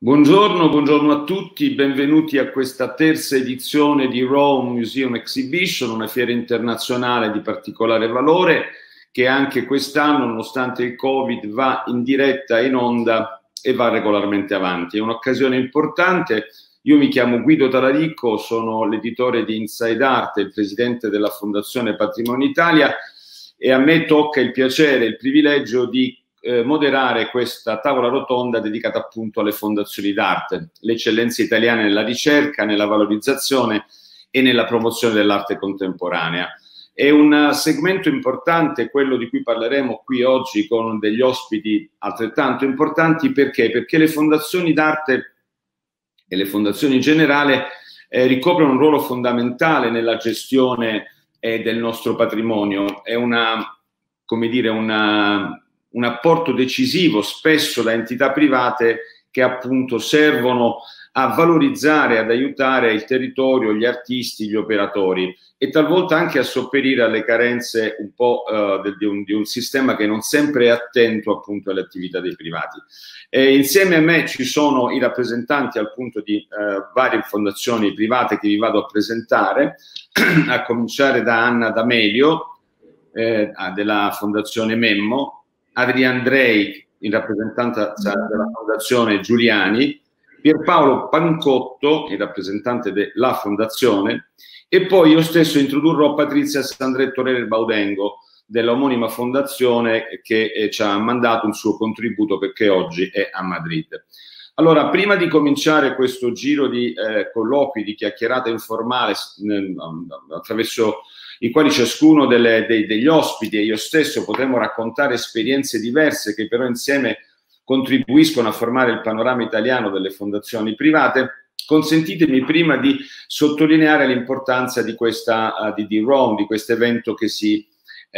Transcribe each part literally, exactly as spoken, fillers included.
Buongiorno, buongiorno a tutti, benvenuti a questa terza edizione di Rome Museum Exhibition, una fiera internazionale di particolare valore che anche quest'anno, nonostante il Covid, va in diretta in onda e va regolarmente avanti. È un'occasione importante. Io mi chiamo Guido Talarico, sono l'editore di Inside Art e il presidente della Fondazione Patrimonio Italia e a me tocca il piacere e il privilegio di Eh, moderare questa tavola rotonda dedicata appunto alle fondazioni d'arte, le eccellenze italiane nella ricerca, nella valorizzazione e nella promozione dell'arte contemporanea. È un segmento importante quello di cui parleremo qui oggi con degli ospiti altrettanto importanti. Perché? Perché le fondazioni d'arte e le fondazioni in generale eh, ricoprono un ruolo fondamentale nella gestione eh, del nostro patrimonio. È una, come dire, una un apporto decisivo spesso da entità private che appunto servono a valorizzare, ad aiutare il territorio, gli artisti, gli operatori e talvolta anche a sopperire alle carenze un po' uh, di, un, di un sistema che non sempre è attento appunto alle attività dei privati. E insieme a me ci sono i rappresentanti appunto di uh, varie fondazioni private che vi vado a presentare, a cominciare da Anna D'Amelio eh, della Fondazione Memmo, Adrian Drake, in rappresentanza della Fondazione Giuliani, Pierpaolo Pancotto, il rappresentante della Fondazione, e poi io stesso introdurrò Patrizia Sandretto Rere Baudengo, dell'omonima fondazione che eh, ci ha mandato un suo contributo perché oggi è a Madrid. Allora, prima di cominciare questo giro di eh, colloqui, di chiacchierata informale eh, attraverso i quali ciascuno delle, dei, degli ospiti e io stesso potremo raccontare esperienze diverse che però insieme contribuiscono a formare il panorama italiano delle fondazioni private, consentitemi prima di sottolineare l'importanza di questa uh, di, di Rome, di questo evento che si eh,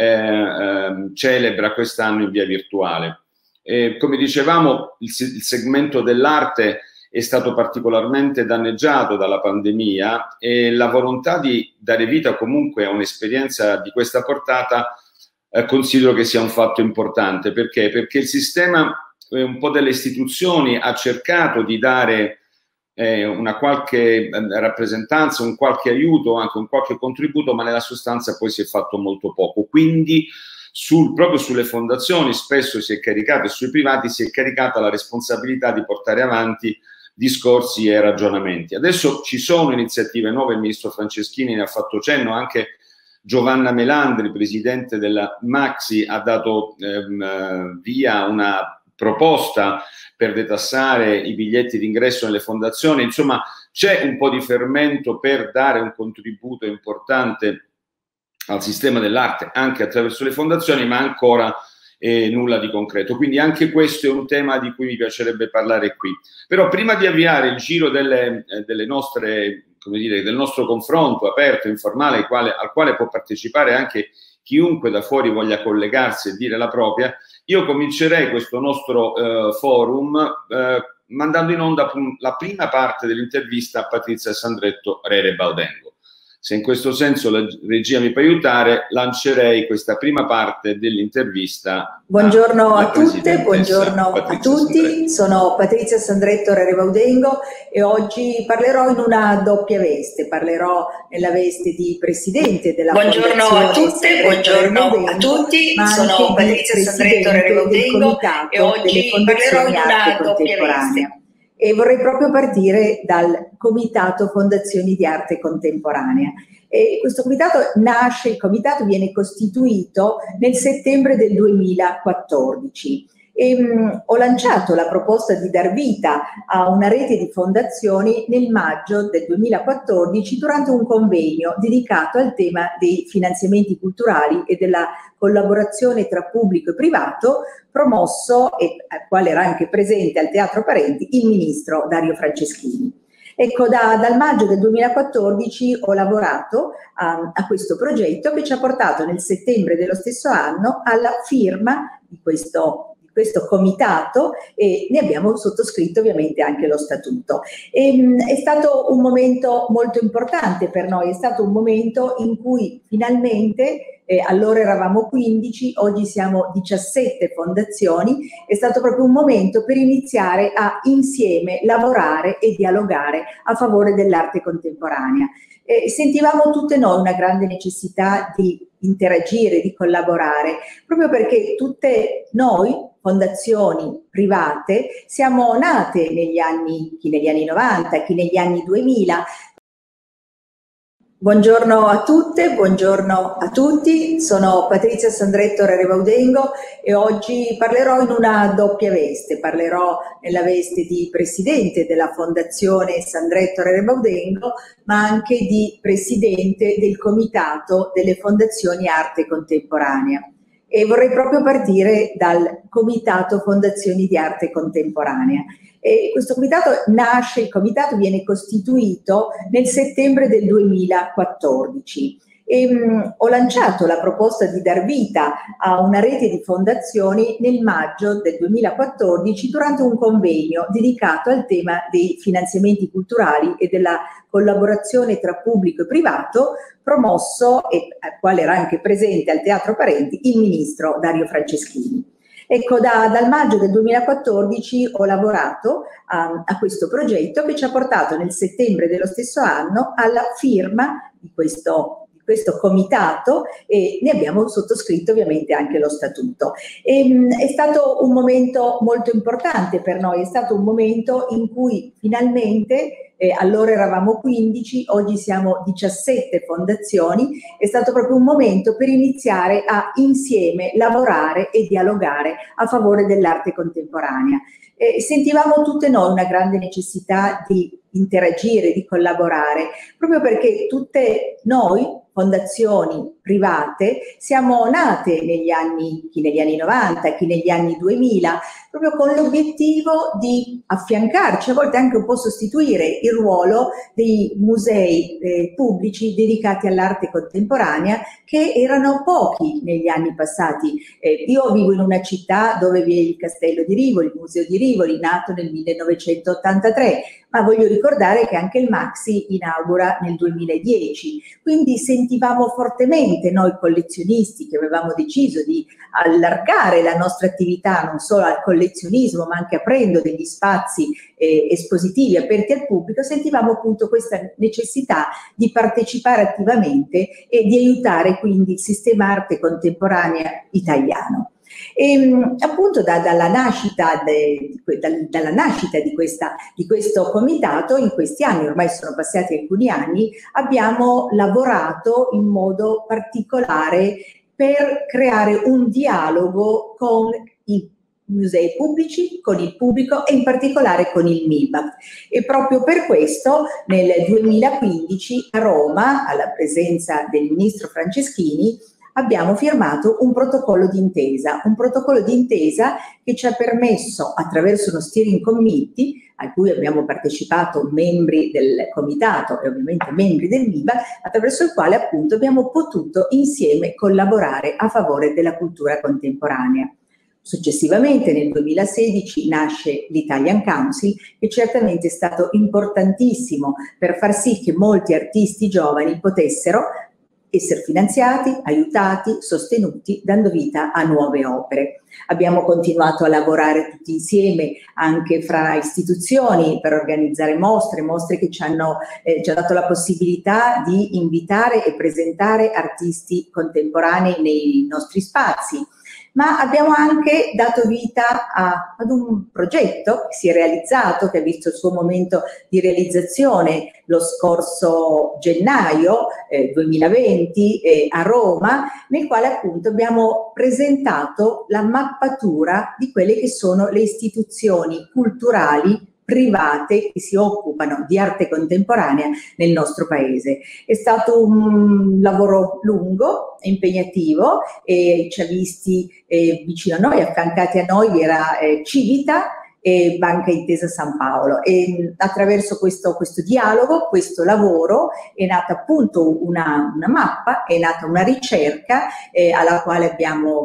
eh, celebra quest'anno in via virtuale. Eh, come dicevamo, il, il segmento dell'arte è stato particolarmente danneggiato dalla pandemia e la volontà di dare vita comunque a un'esperienza di questa portata eh, considero che sia un fatto importante. Perché? Perché il sistema, eh, un po' delle istituzioni, ha cercato di dare eh, una qualche eh, rappresentanza, un qualche aiuto, anche un qualche contributo, ma nella sostanza poi si è fatto molto poco. Quindi sul, proprio sulle fondazioni spesso si è caricata, e sui privati si è caricata la responsabilità di portare avanti discorsi e ragionamenti. Adesso ci sono iniziative nuove, il ministro Franceschini ne ha fatto cenno, anche Giovanna Melandri, presidente della Maxi, ha dato ehm, via una proposta per detassare i biglietti d'ingresso nelle fondazioni. Insomma, c'è un po' di fermento per dare un contributo importante al sistema dell'arte anche attraverso le fondazioni, ma ancora e nulla di concreto. Quindi anche questo è un tema di cui mi piacerebbe parlare qui. Però prima di avviare il giro delle, eh, delle nostre, come dire, del nostro confronto aperto, informale, al quale, al quale può partecipare anche chiunque da fuori voglia collegarsi e dire la propria, io comincerei questo nostro eh, forum eh, mandando in onda la prima parte dell'intervista a Patrizia Sandretto Rere Baudengo. Se in questo senso la regia mi può aiutare, lancerei questa prima parte dell'intervista. Buongiorno a tutte, buongiorno a tutti. Sandretto. Sono Patrizia Sandretto Rere Baudengo e oggi parlerò in una doppia veste. Parlerò nella veste di presidente della Buongiorno a tutte, buongiorno a tutti. Sono Patrizia Sandretto Rere Baudengo e oggi parlerò in una doppia veste. E vorrei proprio partire dal Comitato Fondazioni di Arte Contemporanea. E questo comitato nasce, il comitato viene costituito nel settembre del duemilaquattordici. E, mh, ho lanciato la proposta di dar vita a una rete di fondazioni nel maggio del duemilaquattordici durante un convegno dedicato al tema dei finanziamenti culturali e della collaborazione tra pubblico e privato, promosso e al quale era anche presente al Teatro Parenti il ministro Dario Franceschini. Ecco, da, dal maggio del duemilaquattordici ho lavorato a, a questo progetto che ci ha portato nel settembre dello stesso anno alla firma di questo questo comitato e ne abbiamo sottoscritto ovviamente anche lo statuto. E, mh, è stato un momento molto importante per noi, è stato un momento in cui finalmente, eh, allora eravamo quindici, oggi siamo diciassette fondazioni, è stato proprio un momento per iniziare a insieme lavorare e dialogare a favore dell'arte contemporanea. Eh, sentivamo tutte noi una grande necessità di interagire, di collaborare, proprio perché tutte noi, fondazioni private, siamo nate negli anni, chi negli anni novanta, chi negli anni duemila. Buongiorno a tutte, buongiorno a tutti, sono Patrizia Sandretto Rerebaudengo e oggi parlerò in una doppia veste, parlerò nella veste di presidente della Fondazione Sandretto Rerebaudengo, ma anche di presidente del Comitato delle Fondazioni Arte Contemporanea. E vorrei proprio partire dal Comitato Fondazioni di Arte Contemporanea. E questo comitato nasce, il comitato viene costituito nel settembre del duemilaquattordici e mh, ho lanciato la proposta di dar vita a una rete di fondazioni nel maggio del duemilaquattordici durante un convegno dedicato al tema dei finanziamenti culturali e della collaborazione tra pubblico e privato, promosso e al quale era anche presente al Teatro Parenti il ministro Dario Franceschini. Ecco, da, dal maggio del duemilaquattordici ho lavorato a, a questo progetto che ci ha portato nel settembre dello stesso anno alla firma di questo, di questo comitato e ne abbiamo sottoscritto ovviamente anche lo statuto. E, mh, è stato un momento molto importante per noi, è stato un momento in cui finalmente, Eh, allora eravamo quindici, oggi siamo diciassette fondazioni, è stato proprio un momento per iniziare a insieme lavorare e dialogare a favore dell'arte contemporanea. Eh, sentivamo tutte noi una grande necessità di interagire, di collaborare, proprio perché tutte noi, fondazioni private, siamo nate negli anni, chi negli anni novanta, chi negli anni duemila, proprio con l'obiettivo di affiancarci, a volte anche un po' sostituire il ruolo dei musei eh, pubblici dedicati all'arte contemporanea, che erano pochi negli anni passati. Eh, io vivo in una città dove vi è il Castello di Rivoli, il Museo di Rivoli, nato nel millenovecentottantatré, ma voglio ricordare che anche il Maxi inaugura nel duemiladieci, quindi sentivamo fortemente noi collezionisti che avevamo deciso di allargare la nostra attività non solo al collezionismo ma anche aprendo degli spazi eh, espositivi aperti al pubblico, sentivamo appunto questa necessità di partecipare attivamente e di aiutare quindi il sistema arte contemporanea italiano. E appunto da, dalla, nascita de, da, dalla nascita di, questa, di questo comitato, in questi anni, ormai sono passati alcuni anni, abbiamo lavorato in modo particolare per creare un dialogo con i musei pubblici, con il pubblico e in particolare con il M I B A C. E proprio per questo nel duemilaquindici a Roma, alla presenza del ministro Franceschini, abbiamo firmato un protocollo d'intesa, un protocollo d'intesa che ci ha permesso, attraverso uno steering committee, a cui abbiamo partecipato membri del comitato e ovviamente membri del M I B A, attraverso il quale appunto abbiamo potuto insieme collaborare a favore della cultura contemporanea. Successivamente nel duemilasedici nasce l'Italian Council, che certamente è stato importantissimo per far sì che molti artisti giovani potessero essere finanziati, aiutati, sostenuti, dando vita a nuove opere. Abbiamo continuato a lavorare tutti insieme anche fra istituzioni per organizzare mostre, mostre che ci hanno, eh, ci hanno dato la possibilità di invitare e presentare artisti contemporanei nei nostri spazi. Ma abbiamo anche dato vita a, ad un progetto che si è realizzato, che ha visto il suo momento di realizzazione lo scorso gennaio eh, duemilaventi eh, a Roma, nel quale appunto abbiamo presentato la mappatura di quelle che sono le istituzioni culturali private che si occupano di arte contemporanea nel nostro paese. È stato un lavoro lungo, impegnativo, e ci ha visti eh, vicino a noi, affiancati a noi era eh, Civita e Banca Intesa San Paolo, e attraverso questo, questo dialogo, questo lavoro è nata appunto una, una mappa, è nata una ricerca eh, alla quale abbiamo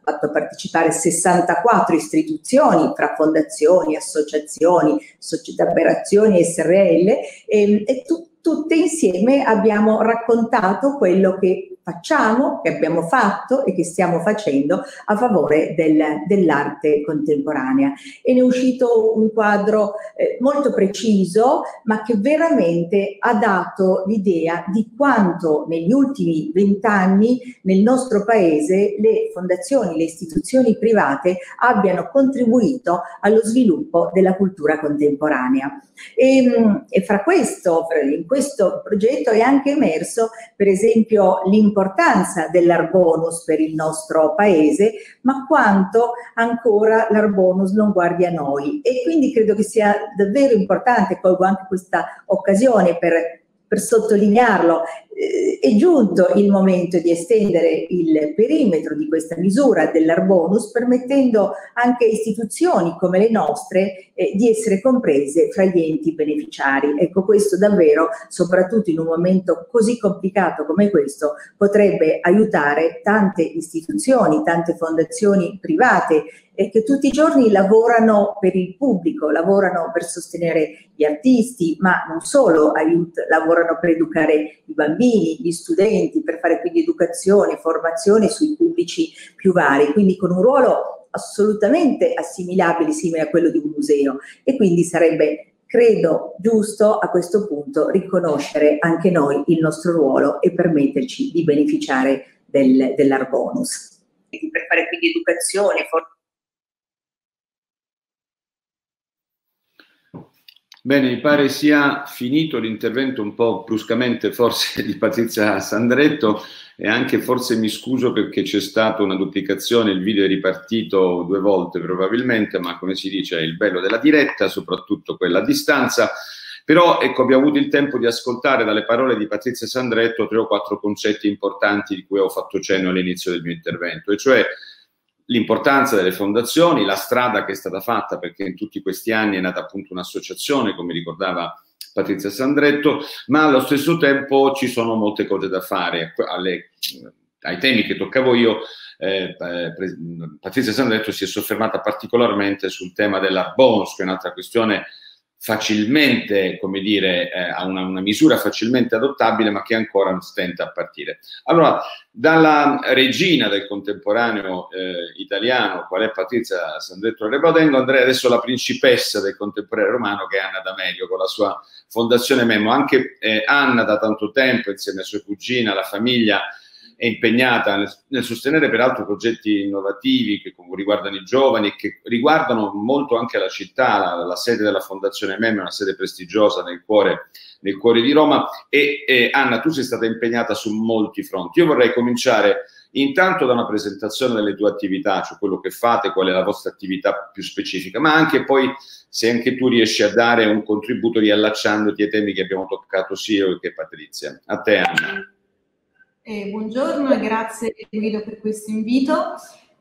fatto partecipare sessantaquattro istituzioni fra fondazioni, associazioni, società per azioni, S R L e, e tu, tutte insieme abbiamo raccontato quello che facciamo, che abbiamo fatto e che stiamo facendo a favore del, dell'arte contemporanea. E ne è uscito un quadro eh, molto preciso, ma che veramente ha dato l'idea di quanto negli ultimi vent'anni nel nostro paese le fondazioni, le istituzioni private abbiano contribuito allo sviluppo della cultura contemporanea. E, e fra questo, in questo progetto è anche emerso, per esempio, l'importanza dell'Art Bonus per il nostro paese, ma quanto ancora l'Art Bonus non guardi a noi. E quindi credo che sia davvero importante, colgo anche questa occasione per per sottolinearlo, eh, è giunto il momento di estendere il perimetro di questa misura dell'Art Bonus, permettendo anche a istituzioni come le nostre eh, di essere comprese fra gli enti beneficiari. Ecco, questo davvero, soprattutto in un momento così complicato come questo, potrebbe aiutare tante istituzioni, tante fondazioni private e che tutti i giorni lavorano per il pubblico, lavorano per sostenere gli artisti, ma non solo, aiut- lavorano per educare i bambini, gli studenti, per fare quindi educazione, formazione sui pubblici più vari, quindi con un ruolo assolutamente assimilabile, simile a quello di un museo. E quindi sarebbe, credo, giusto a questo punto riconoscere anche noi il nostro ruolo e permetterci di beneficiare del, dell'Art Bonus. Per fare quindi educazione, formazione. Bene, mi pare sia finito l'intervento un po' bruscamente forse di Patrizia Sandretto e anche forse mi scuso perché c'è stata una duplicazione, il video è ripartito due volte probabilmente, ma come si dice è il bello della diretta, soprattutto quella a distanza. Però ecco, abbiamo avuto il tempo di ascoltare dalle parole di Patrizia Sandretto tre o quattro concetti importanti di cui ho fatto cenno all'inizio del mio intervento, e cioè l'importanza delle fondazioni, la strada che è stata fatta, perché in tutti questi anni è nata appunto un'associazione, come ricordava Patrizia Sandretto, ma allo stesso tempo ci sono molte cose da fare. Alle, ai temi che toccavo io, eh, Patrizia Sandretto si è soffermata particolarmente sul tema dell'Art Bonus, che è un'altra questione facilmente, come dire, eh, ha una, una misura facilmente adottabile, ma che ancora non stenta a partire. Allora, dalla regina del contemporaneo eh, italiano, qual è Patrizia Sandretto Rebadengo, andrei adesso alla principessa del contemporaneo romano, che è Anna D'Amelio, con la sua Fondazione Memmo. Anche eh, Anna da tanto tempo, insieme a sua cugina, la famiglia, è impegnata nel, nel sostenere peraltro progetti innovativi che riguardano i giovani e che riguardano molto anche la città. La, la sede della Fondazione Memmo è una sede prestigiosa nel cuore, nel cuore di Roma e, e Anna, tu sei stata impegnata su molti fronti. Io vorrei cominciare intanto da una presentazione delle tue attività, cioè quello che fate, qual è la vostra attività più specifica, ma anche poi se anche tu riesci a dare un contributo riallacciandoti ai temi che abbiamo toccato sia io che Patrizia. A te, Anna. Eh, buongiorno e grazie Guido per questo invito.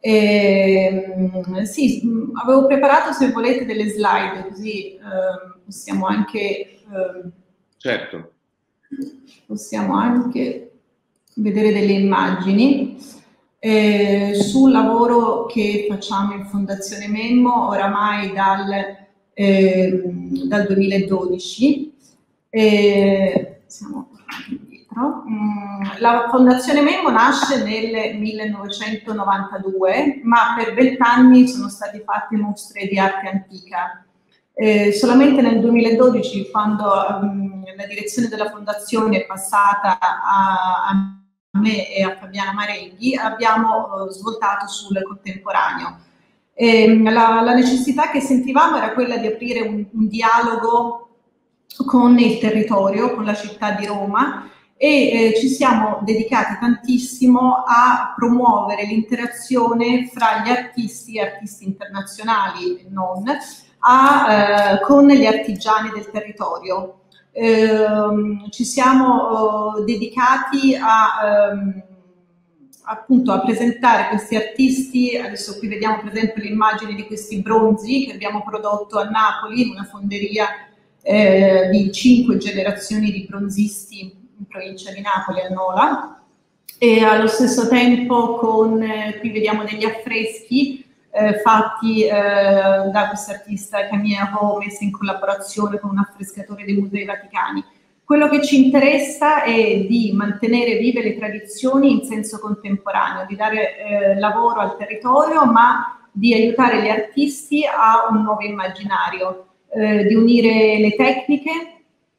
Eh, sì, avevo preparato, se volete, delle slide, così eh, possiamo anche eh, certo. possiamo anche vedere delle immagini eh, sul lavoro che facciamo in Fondazione Memmo oramai dal, eh, dal duemiladodici. Eh, siamo La Fondazione Memmo nasce nel millenovecentonovantadue, ma per vent'anni sono stati fatti mostre di arte antica. Eh, solamente nel duemiladodici, quando um, la direzione della Fondazione è passata a, a me e a Fabiana Marenghi, abbiamo uh, svoltato sul contemporaneo. Eh, la, la necessità che sentivamo era quella di aprire un, un dialogo con il territorio, con la città di Roma, e eh, ci siamo dedicati tantissimo a promuovere l'interazione fra gli artisti, artisti internazionali e non, a, eh, con gli artigiani del territorio. Eh, ci siamo eh, dedicati a, ehm, appunto a presentare questi artisti. Adesso qui vediamo per esempio l'immagine di questi bronzi che abbiamo prodotto a Napoli, in una fonderia eh, di cinque generazioni di bronzisti in provincia di Napoli, a Nola, e allo stesso tempo con, eh, qui vediamo degli affreschi eh, fatti eh, da quest'artista Camille Ho, messi in collaborazione con un affrescatore dei Musei Vaticani. Quello che ci interessa è di mantenere vive le tradizioni in senso contemporaneo, di dare eh, lavoro al territorio, ma di aiutare gli artisti a un nuovo immaginario, eh, di unire le tecniche.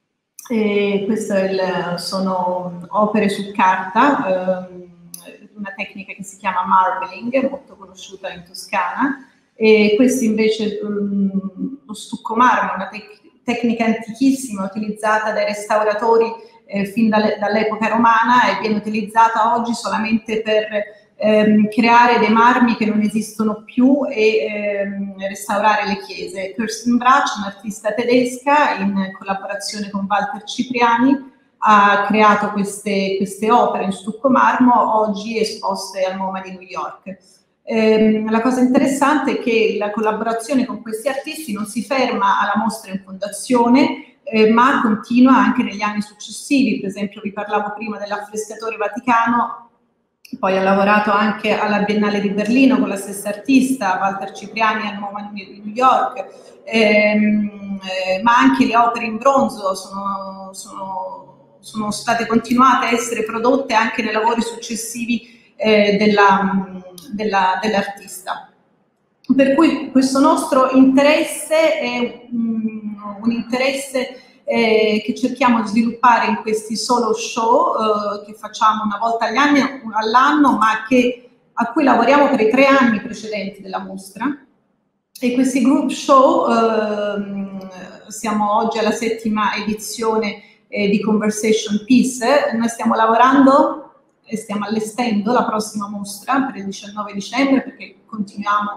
E queste sono opere su carta, eh, una tecnica che si chiama marbling, molto conosciuta in Toscana, e questo invece um, lo stucco marmo, una tec tecnica antichissima utilizzata dai restauratori eh, fin dall'epoca romana e viene utilizzata oggi solamente per ehm, creare dei marmi che non esistono più e ehm, restaurare le chiese. Kirsten Brach, un'artista tedesca, in collaborazione con Walter Cipriani, ha creato queste, queste opere in stucco marmo, oggi esposte al MoMA di New York. Eh, la cosa interessante è che la collaborazione con questi artisti non si ferma alla mostra in fondazione, eh, ma continua anche negli anni successivi. Per esempio, vi parlavo prima dell'affrescatore vaticano, poi ha lavorato anche alla Biennale di Berlino con la stessa artista, Walter Cipriani al MoMA di New York, ehm, eh, ma anche le opere in bronzo sono, sono sono state continuate a essere prodotte anche nei lavori successivi eh, dell'artista. Dell per cui questo nostro interesse è um, un interesse eh, che cerchiamo di sviluppare in questi solo show eh, che facciamo una volta all'anno, ma che, a cui lavoriamo per i tre anni precedenti della mostra. E questi group show, eh, siamo oggi alla settima edizione di Conversation Piece. Noi stiamo lavorando e stiamo allestendo la prossima mostra per il diciannove dicembre, perché continuiamo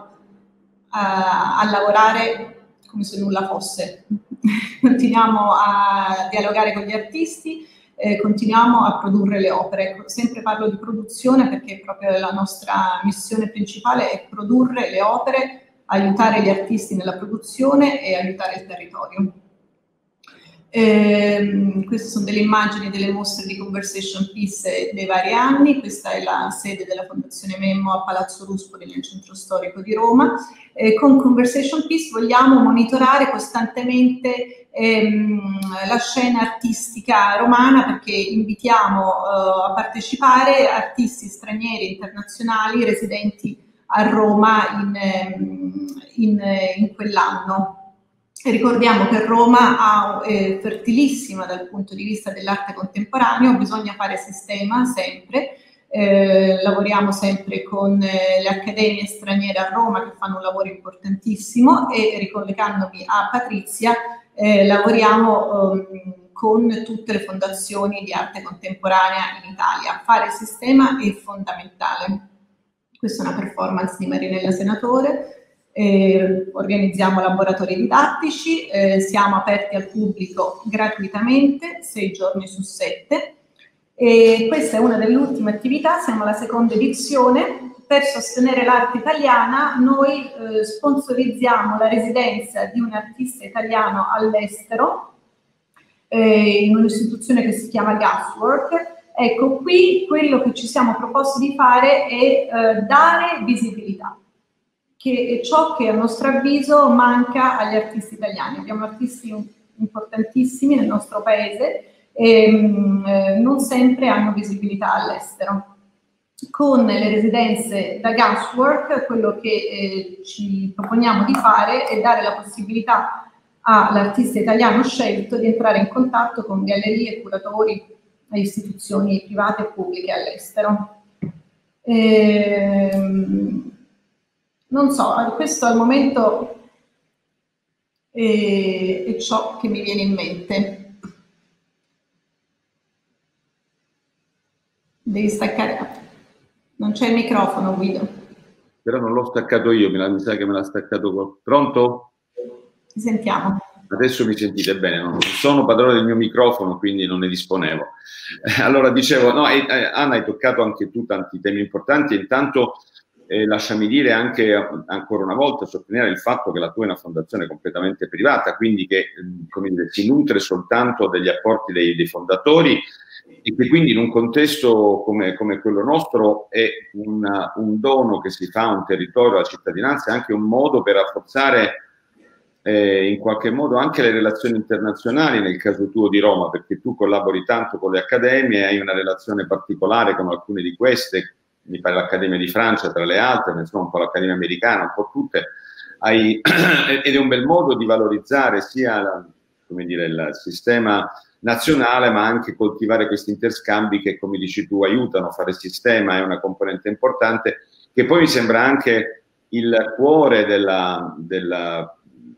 a, a lavorare come se nulla fosse. Continuiamo a dialogare con gli artisti, eh, continuiamo a produrre le opere. Sempre parlo di produzione perché proprio la nostra missione principale è produrre le opere, aiutare gli artisti nella produzione e aiutare il territorio. Eh, queste sono delle immagini delle mostre di Conversation Piece dei vari anni. Questa è la sede della Fondazione Memmo a Palazzo Ruspoli nel centro storico di Roma. Eh, con Conversation Piece vogliamo monitorare costantemente ehm, la scena artistica romana, perché invitiamo eh, a partecipare artisti stranieri e internazionali residenti a Roma in, in, in quell'anno. E ricordiamo che Roma è fertilissima dal punto di vista dell'arte contemporanea, bisogna fare sistema sempre, eh, lavoriamo sempre con eh, le accademie straniere a Roma che fanno un lavoro importantissimo e, ricollegandomi a Patrizia, eh, lavoriamo eh, con tutte le fondazioni di arte contemporanea in Italia. Fare sistema è fondamentale. Questa è una performance di Marinella Senatore. Eh, organizziamo laboratori didattici, eh, siamo aperti al pubblico gratuitamente, sei giorni su sette, e questa è una delle ultime attività, siamo alla seconda edizione. Per sostenere l'arte italiana noi eh, sponsorizziamo la residenza di un artista italiano all'estero eh, in un'istituzione che si chiama Gaswork. Ecco, qui quello che ci siamo proposti di fare è eh, dare visibilità, che è ciò che a nostro avviso manca agli artisti italiani. Abbiamo artisti importantissimi nel nostro paese e eh, non sempre hanno visibilità all'estero. Con le residenze da Gaswork quello che eh, ci proponiamo di fare è dare la possibilità all'artista italiano scelto di entrare in contatto con gallerie, curatori e istituzioni private e pubbliche all'estero. Ehm, Non so, questo al momento è, è ciò che mi viene in mente. Devi staccare. Non c'è il microfono, Guido. Però non l'ho staccato io, mi sa che me l'ha staccato qua. Pronto? Ti sentiamo. Adesso mi sentite bene, non sono padrone del mio microfono, quindi non ne disponevo. Allora, dicevo, no, eh, Anna, hai toccato anche tu tanti temi importanti. Intanto eh, lasciami dire anche ancora una volta, sottolineare il fatto che la tua è una fondazione completamente privata, quindi che come dire, si nutre soltanto degli apporti dei, dei fondatori, e che quindi in un contesto come, come quello nostro è una, un dono che si fa a un territorio, alla cittadinanza, è anche un modo per rafforzare eh, in qualche modo anche le relazioni internazionali, nel caso tuo di Roma, perché tu collabori tanto con le accademie, hai una relazione particolare con alcune di queste, mi pare l'Accademia di Francia tra le altre, insomma un po' l'Accademia Americana, un po' tutte, hai, ed è un bel modo di valorizzare sia la, come dire, il sistema nazionale, ma anche coltivare questi interscambi che, come dici tu, aiutano a fare sistema, è una componente importante, che poi mi sembra anche il cuore della, della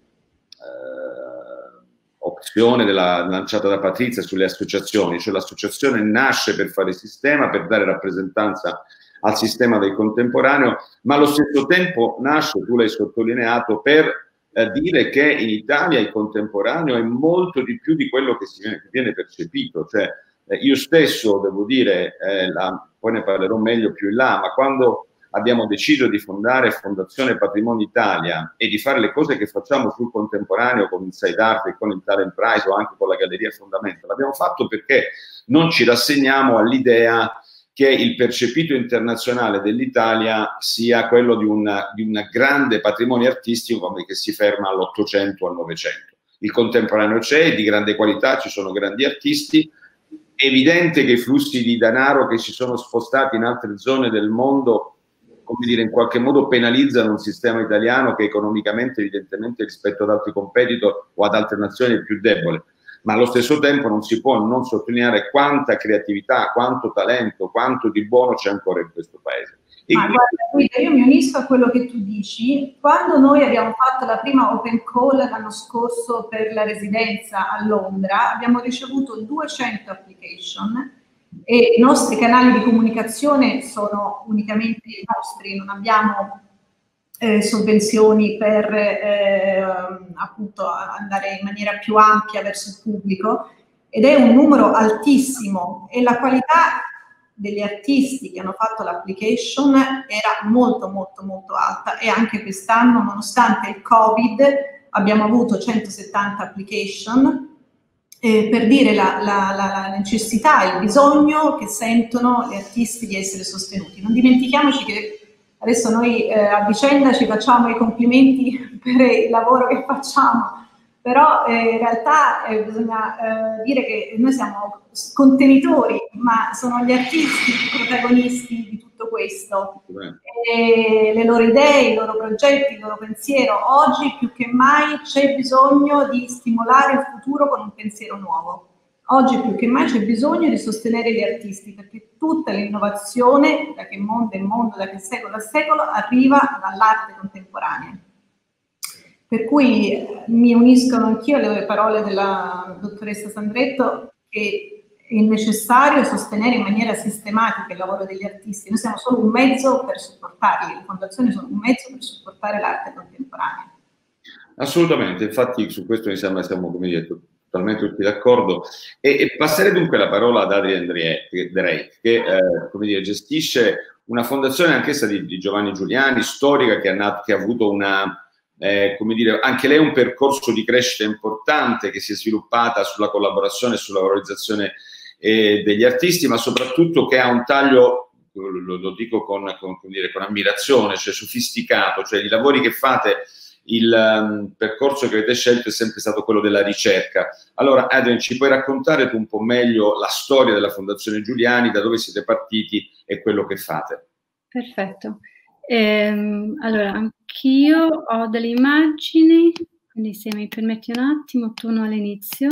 eh, opzione della, lanciata da Patrizia sulle associazioni, cioè l'associazione nasce per fare sistema, per dare rappresentanza al sistema del contemporaneo, ma allo stesso tempo nasce, tu l'hai sottolineato, per eh, dire che in Italia il contemporaneo è molto di più di quello che si viene, che viene percepito. Cioè, eh, io stesso devo dire, eh, la, poi ne parlerò meglio più in là, ma quando abbiamo deciso di fondare Fondazione Patrimonio Italia e di fare le cose che facciamo sul contemporaneo con Inside Art e con il Talent Prize o anche con la Galleria Fondamenta, l'abbiamo fatto perché non ci rassegniamo all'idea che il percepito internazionale dell'Italia sia quello di un di un grande patrimonio artistico come che si ferma all'Ottocento o al Novecento. Il contemporaneo c'è, di grande qualità, ci sono grandi artisti. È evidente che i flussi di denaro che si sono spostati in altre zone del mondo, come dire, in qualche modo penalizzano un sistema italiano che economicamente, evidentemente, rispetto ad altri competitor o ad altre nazioni è più debole. Ma allo stesso tempo non si può non sottolineare quanta creatività, quanto talento, quanto di buono c'è ancora in questo paese. Ma guarda, io mi unisco a quello che tu dici. Quando noi abbiamo fatto la prima open call l'anno scorso per la residenza a Londra, abbiamo ricevuto duecento application e i nostri canali di comunicazione sono unicamente i nostri, non abbiamo Eh, sovvenzioni per eh, appunto andare in maniera più ampia verso il pubblico, ed è un numero altissimo, e la qualità degli artisti che hanno fatto l'application era molto molto molto alta, e anche quest'anno, nonostante il Covid, abbiamo avuto centosettanta application eh, per dire la, la, la, la necessità, il bisogno che sentono gli artisti di essere sostenuti. Non dimentichiamoci che adesso noi eh, a vicenda ci facciamo i complimenti per il lavoro che facciamo, però eh, in realtà eh, bisogna eh, dire che noi siamo contenitori, ma sono gli artisti i protagonisti di tutto questo. E le loro idee, i loro progetti, il loro pensiero. Oggi più che mai c'è bisogno di stimolare il futuro con un pensiero nuovo. Oggi più che mai c'è bisogno di sostenere gli artisti, perché tutta l'innovazione, da che mondo è mondo, da che secolo a secolo, arriva dall'arte contemporanea. Per cui mi uniscono anch'io alle parole della dottoressa Sandretto, che è necessario sostenere in maniera sistematica il lavoro degli artisti. Noi siamo solo un mezzo per supportarli, le fondazioni sono un mezzo per supportare l'arte contemporanea. Assolutamente, infatti su questo mi sembra siamo, come detto, totalmente tutti d'accordo. E, e passerei dunque la parola ad Adrian Drake, che eh, come dire, gestisce una fondazione anch'essa di, di Giovanni Giuliani, storica, che ha, nato, che ha avuto una, eh, come dire, anche lei un percorso di crescita importante, che si è sviluppata sulla collaborazione e sulla valorizzazione eh, degli artisti, ma soprattutto che ha un taglio, lo, lo dico con, con, come dire, con ammirazione, cioè sofisticato, cioè i lavori che fate, il um, percorso che avete scelto è sempre stato quello della ricerca. Allora, Adrian, ci puoi raccontare tu un po' meglio la storia della Fondazione Giuliani, da dove siete partiti e quello che fate? Perfetto. Ehm, allora, anch'io ho delle immagini, quindi se mi permetti un attimo, torno all'inizio.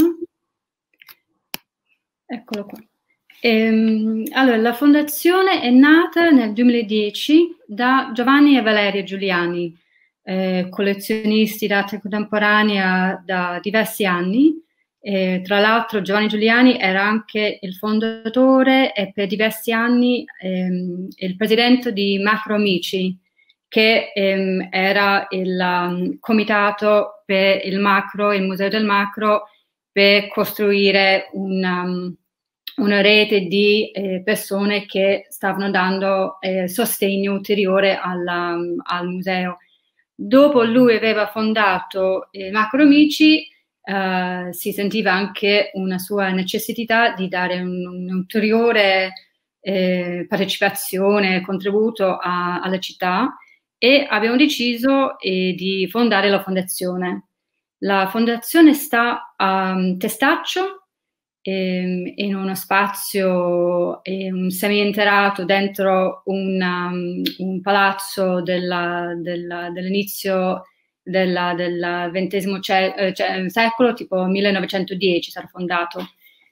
Eccolo qua. Ehm, allora, la fondazione è nata nel duemiladieci da Giovanni e Valeria Giuliani, Eh, collezionisti d'arte contemporanea da diversi anni. Eh, tra l'altro Giovanni Giuliani era anche il fondatore e per diversi anni ehm, il presidente di Macro Amici, che ehm, era il um, comitato per il macro, il museo del macro, per costruire un, um, una rete di eh, persone che stavano dando eh, sostegno ulteriore alla, al museo. Dopo lui aveva fondato eh, Macromici, eh, si sentiva anche una sua necessità di dare un'ulteriore eh, partecipazione, contributo a, alla città, e abbiamo deciso eh, di fondare la fondazione. La fondazione sta a Testaccio, in uno spazio um, semi-interrato dentro un, um, un palazzo dell'inizio della, del ventesimo secolo, tipo millenovecentodieci sarà fondato.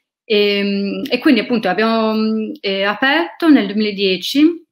E, e quindi appunto abbiamo eh, aperto nel duemiladieci,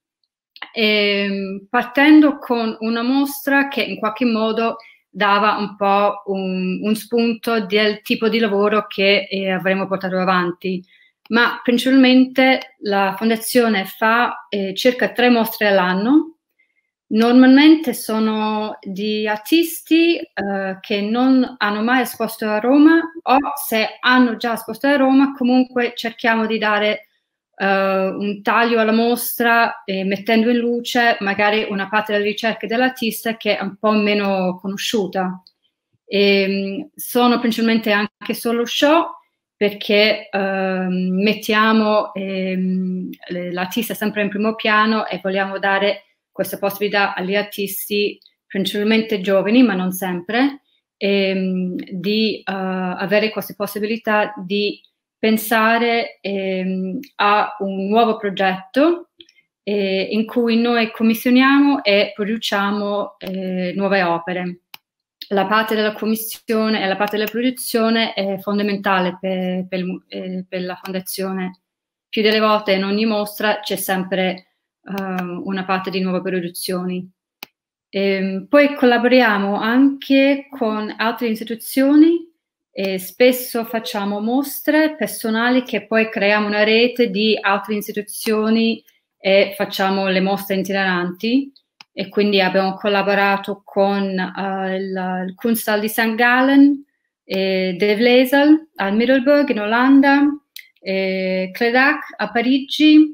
eh, partendo con una mostra che in qualche modo dava un po' un, un spunto del tipo di lavoro che eh, avremmo portato avanti, ma principalmente la fondazione fa eh, circa tre mostre all'anno. Normalmente sono di artisti eh, che non hanno mai esposto a Roma, o se hanno già esposto a Roma comunque cerchiamo di dare Uh, un taglio alla mostra, eh, mettendo in luce magari una parte delle ricerche dell'artista che è un po' meno conosciuta. E, sono principalmente anche solo show, perché uh, mettiamo ehm, l'artista sempre in primo piano e vogliamo dare questa possibilità agli artisti, principalmente giovani, ma non sempre, ehm, di uh, avere questa possibilità di pensare ehm, a un nuovo progetto eh, in cui noi commissioniamo e produciamo eh, nuove opere. La parte della commissione e la parte della produzione è fondamentale per, per, eh, per la fondazione. Più delle volte in ogni mostra c'è sempre um, una parte di nuove produzioni. E poi collaboriamo anche con altre istituzioni. E spesso facciamo mostre personali che poi creiamo una rete di altre istituzioni e facciamo le mostre itineranti, e quindi abbiamo collaborato con uh, il, il Kunsthal di Sankt Gallen, eh, De Vlesel a Middelburg in Olanda, eh, Cledac a Parigi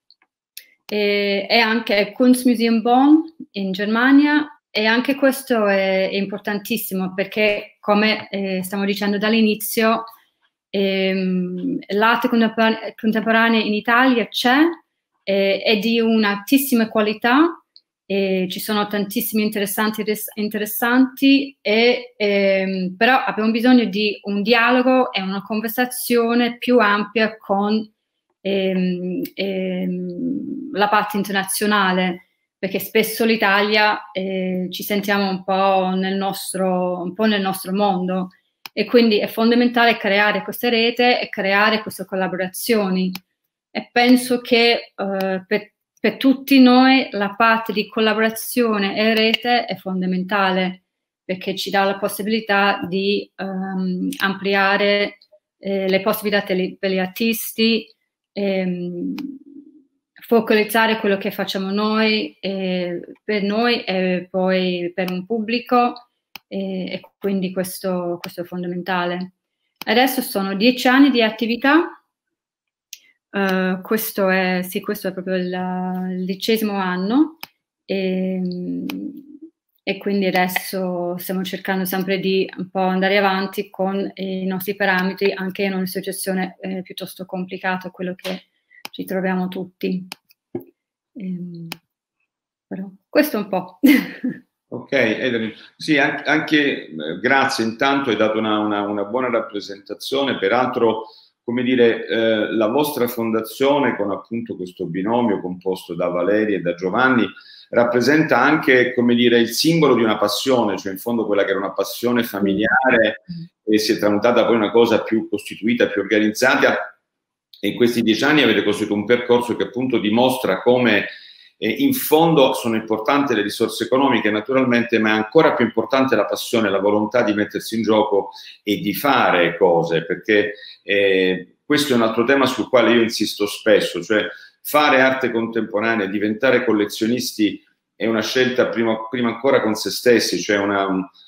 eh, e anche il Kunstmuseum Bonn in Germania. E anche questo è, è importantissimo, perché, come eh, stiamo dicendo dall'inizio, ehm, l'arte contemporanea, contemporanea in Italia c'è, eh, è di un'altissima qualità, eh, ci sono tantissimi interessanti, interessanti e, ehm, però abbiamo bisogno di un dialogo e una conversazione più ampia con ehm, ehm, la parte internazionale, perché spesso l'Italia eh, ci sentiamo un po' nel nostro, un po' nel nostro mondo, e quindi è fondamentale creare queste rete e creare queste collaborazioni. E penso che eh, per, per tutti noi la parte di collaborazione e rete è fondamentale, perché ci dà la possibilità di um, ampliare eh, le possibilità per gli artisti, ehm, focalizzare quello che facciamo noi eh, per noi e poi per un pubblico, eh, e quindi questo, questo è fondamentale. Adesso sono dieci anni di attività, uh, questo, è, sì, questo è proprio il, il dicesimo anno, e, e quindi adesso stiamo cercando sempre di un po' andare avanti con i nostri parametri, anche in una situazione eh, piuttosto complicata, quello che ci troviamo tutti. Ehm, però questo è un po'. Ok, Edelyn. Sì, anche, anche eh, grazie, intanto hai dato una, una, una buona rappresentazione, peraltro, come dire, eh, la vostra fondazione, con appunto questo binomio composto da Valeria e da Giovanni, rappresenta anche, come dire, il simbolo di una passione, cioè in fondo quella che era una passione familiare e si è tramutata poi in una cosa più costituita, più organizzata. E in questi dieci anni avete costruito un percorso che appunto dimostra come eh, in fondo sono importanti le risorse economiche naturalmente, ma è ancora più importante la passione, la volontà di mettersi in gioco e di fare cose, perché eh, questo è un altro tema sul quale io insisto spesso, cioè fare arte contemporanea, diventare collezionisti è una scelta prima, prima ancora con se stessi, cioè una,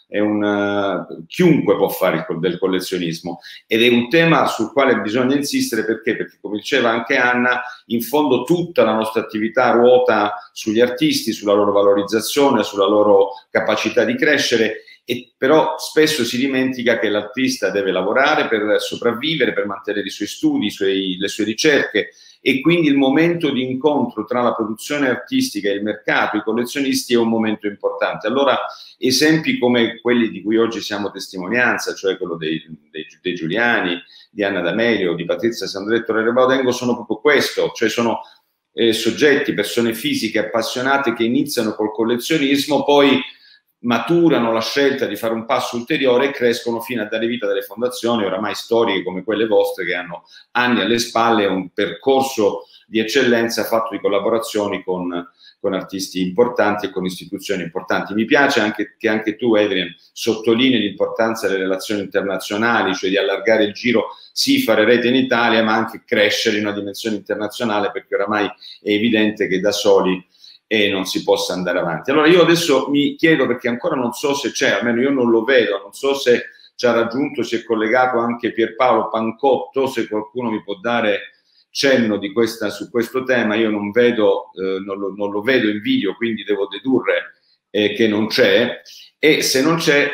è un, uh, chiunque può fare del collezionismo, ed è un tema sul quale bisogna insistere, perché? Perché, come diceva anche Anna, in fondo tutta la nostra attività ruota sugli artisti, sulla loro valorizzazione, sulla loro capacità di crescere, e però spesso si dimentica che l'artista deve lavorare per sopravvivere, per mantenere i suoi studi, i suoi, le sue ricerche, e quindi il momento di incontro tra la produzione artistica e il mercato, i collezionisti, è un momento importante. Allora, esempi come quelli di cui oggi siamo testimonianza, cioè quello dei, dei, dei Giuliani, di Anna D'Amelio, di Patrizia Sandretto Re Baudengo, sono proprio questo, cioè sono eh, soggetti, persone fisiche appassionate che iniziano col collezionismo, poi maturano la scelta di fare un passo ulteriore e crescono fino a dare vita a delle fondazioni oramai storiche come quelle vostre, che hanno anni alle spalle e un percorso di eccellenza fatto di collaborazioni con, con artisti importanti e con istituzioni importanti. Mi piace anche che anche tu, Adrian, sottolinei l'importanza delle relazioni internazionali, cioè di allargare il giro, sì, fare rete in Italia, ma anche crescere in una dimensione internazionale, perché oramai è evidente che da soli e non si possa andare avanti. Allora io adesso mi chiedo, perché ancora non so se c'è, almeno io non lo vedo, non so se ci ha raggiunto, si è collegato anche Pierpaolo Pancotto, se qualcuno mi può dare cenno di questa, su questo tema. Io non vedo, eh, non, lo, non lo vedo in video, quindi devo dedurre eh, che non c'è, e se non c'è,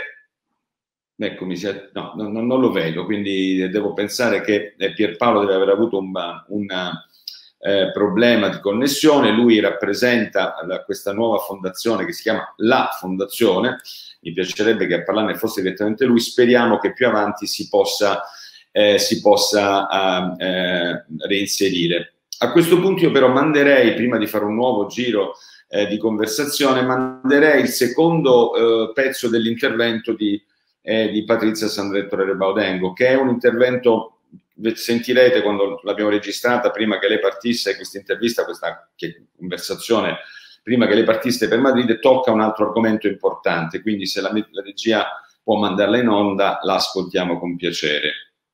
ecco, mi si è, no, non, non lo vedo, quindi devo pensare che eh, Pierpaolo deve aver avuto un, una Eh, problema di connessione. Lui rappresenta la, questa nuova fondazione che si chiama La Fondazione. Mi piacerebbe che a parlarne fosse direttamente lui. Speriamo che più avanti si possa, eh, si possa uh, eh, reinserire. A questo punto io però manderei, prima di fare un nuovo giro eh, di conversazione, manderei il secondo eh, pezzo dell'intervento di, eh, di Patrizia Sandretto Re Baudengo, che è un intervento, sentirete quando l'abbiamo registrata, prima che lei partisse, questa intervista, questa conversazione, prima che lei partisse per Madrid, tocca un altro argomento importante, quindi se la, la regia può mandarla in onda, la ascoltiamo con piacere.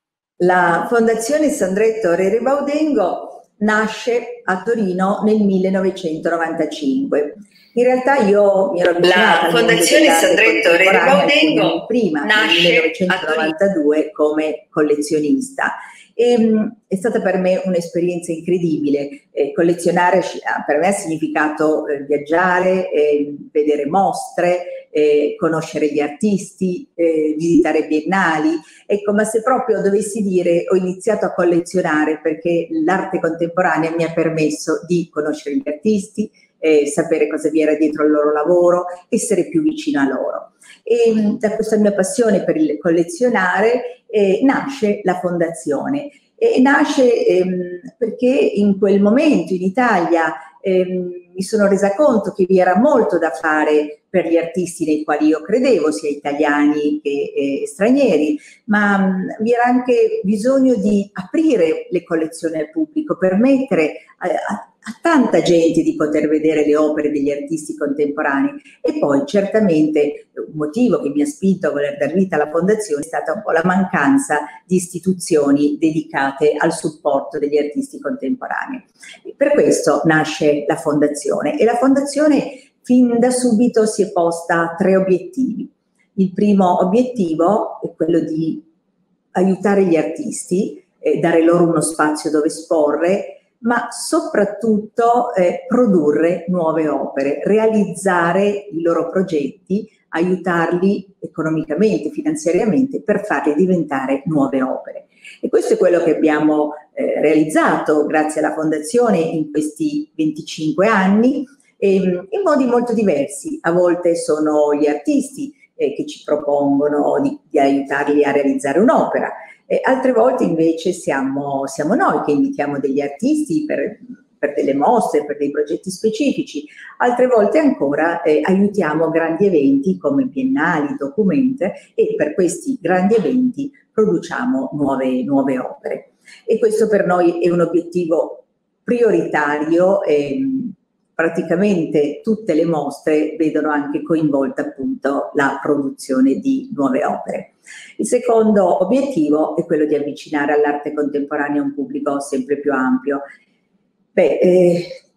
La Fondazione Sandretto Re Baudengo nasce a Torino nel millenovecentonovantacinque. In realtà io mi ero avvicinata La Fondazione Sandretto Re Baudengo prima, nel millenovecentonovantadue, come collezionista. E, è stata per me un'esperienza incredibile. Eh, collezionare per me ha significato eh, viaggiare, eh, vedere mostre, eh, conoscere gli artisti, eh, visitare biennali. Ecco, ma se proprio dovessi dire, ho iniziato a collezionare perché l'arte contemporanea mi ha permesso di conoscere gli artisti, eh, sapere cosa vi era dietro il loro lavoro, essere più vicino a loro. E da questa mia passione per il collezionare eh, nasce la fondazione. E nasce ehm, perché in quel momento in Italia ehm, mi sono resa conto che vi era molto da fare per gli artisti nei quali io credevo, sia italiani che eh, stranieri, ma mh, vi era anche bisogno di aprire le collezioni al pubblico, permettere a, a a tanta gente di poter vedere le opere degli artisti contemporanei. E poi certamente un motivo che mi ha spinto a voler dar vita alla fondazione è stata un po' la mancanza di istituzioni dedicate al supporto degli artisti contemporanei. E per questo nasce la fondazione, e la fondazione fin da subito si è posta tre obiettivi. Il primo obiettivo è quello di aiutare gli artisti, eh, dare loro uno spazio dove esporre, ma soprattutto eh, produrre nuove opere, realizzare i loro progetti, aiutarli economicamente, finanziariamente, per farli diventare nuove opere. E questo è quello che abbiamo eh, realizzato grazie alla Fondazione in questi venticinque anni, ehm, in modi molto diversi. A volte sono gli artisti eh, che ci propongono di, di aiutarli a realizzare un'opera. E altre volte invece siamo, siamo noi che invitiamo degli artisti per, per delle mostre, per dei progetti specifici. Altre volte ancora eh, aiutiamo grandi eventi come biennali, Documenta, e per questi grandi eventi produciamo nuove, nuove opere. E questo per noi è un obiettivo prioritario. ehm, Praticamente tutte le mostre vedono anche coinvolta appunto la produzione di nuove opere. Il secondo obiettivo è quello di avvicinare all'arte contemporanea un pubblico sempre più ampio. Beh, eh,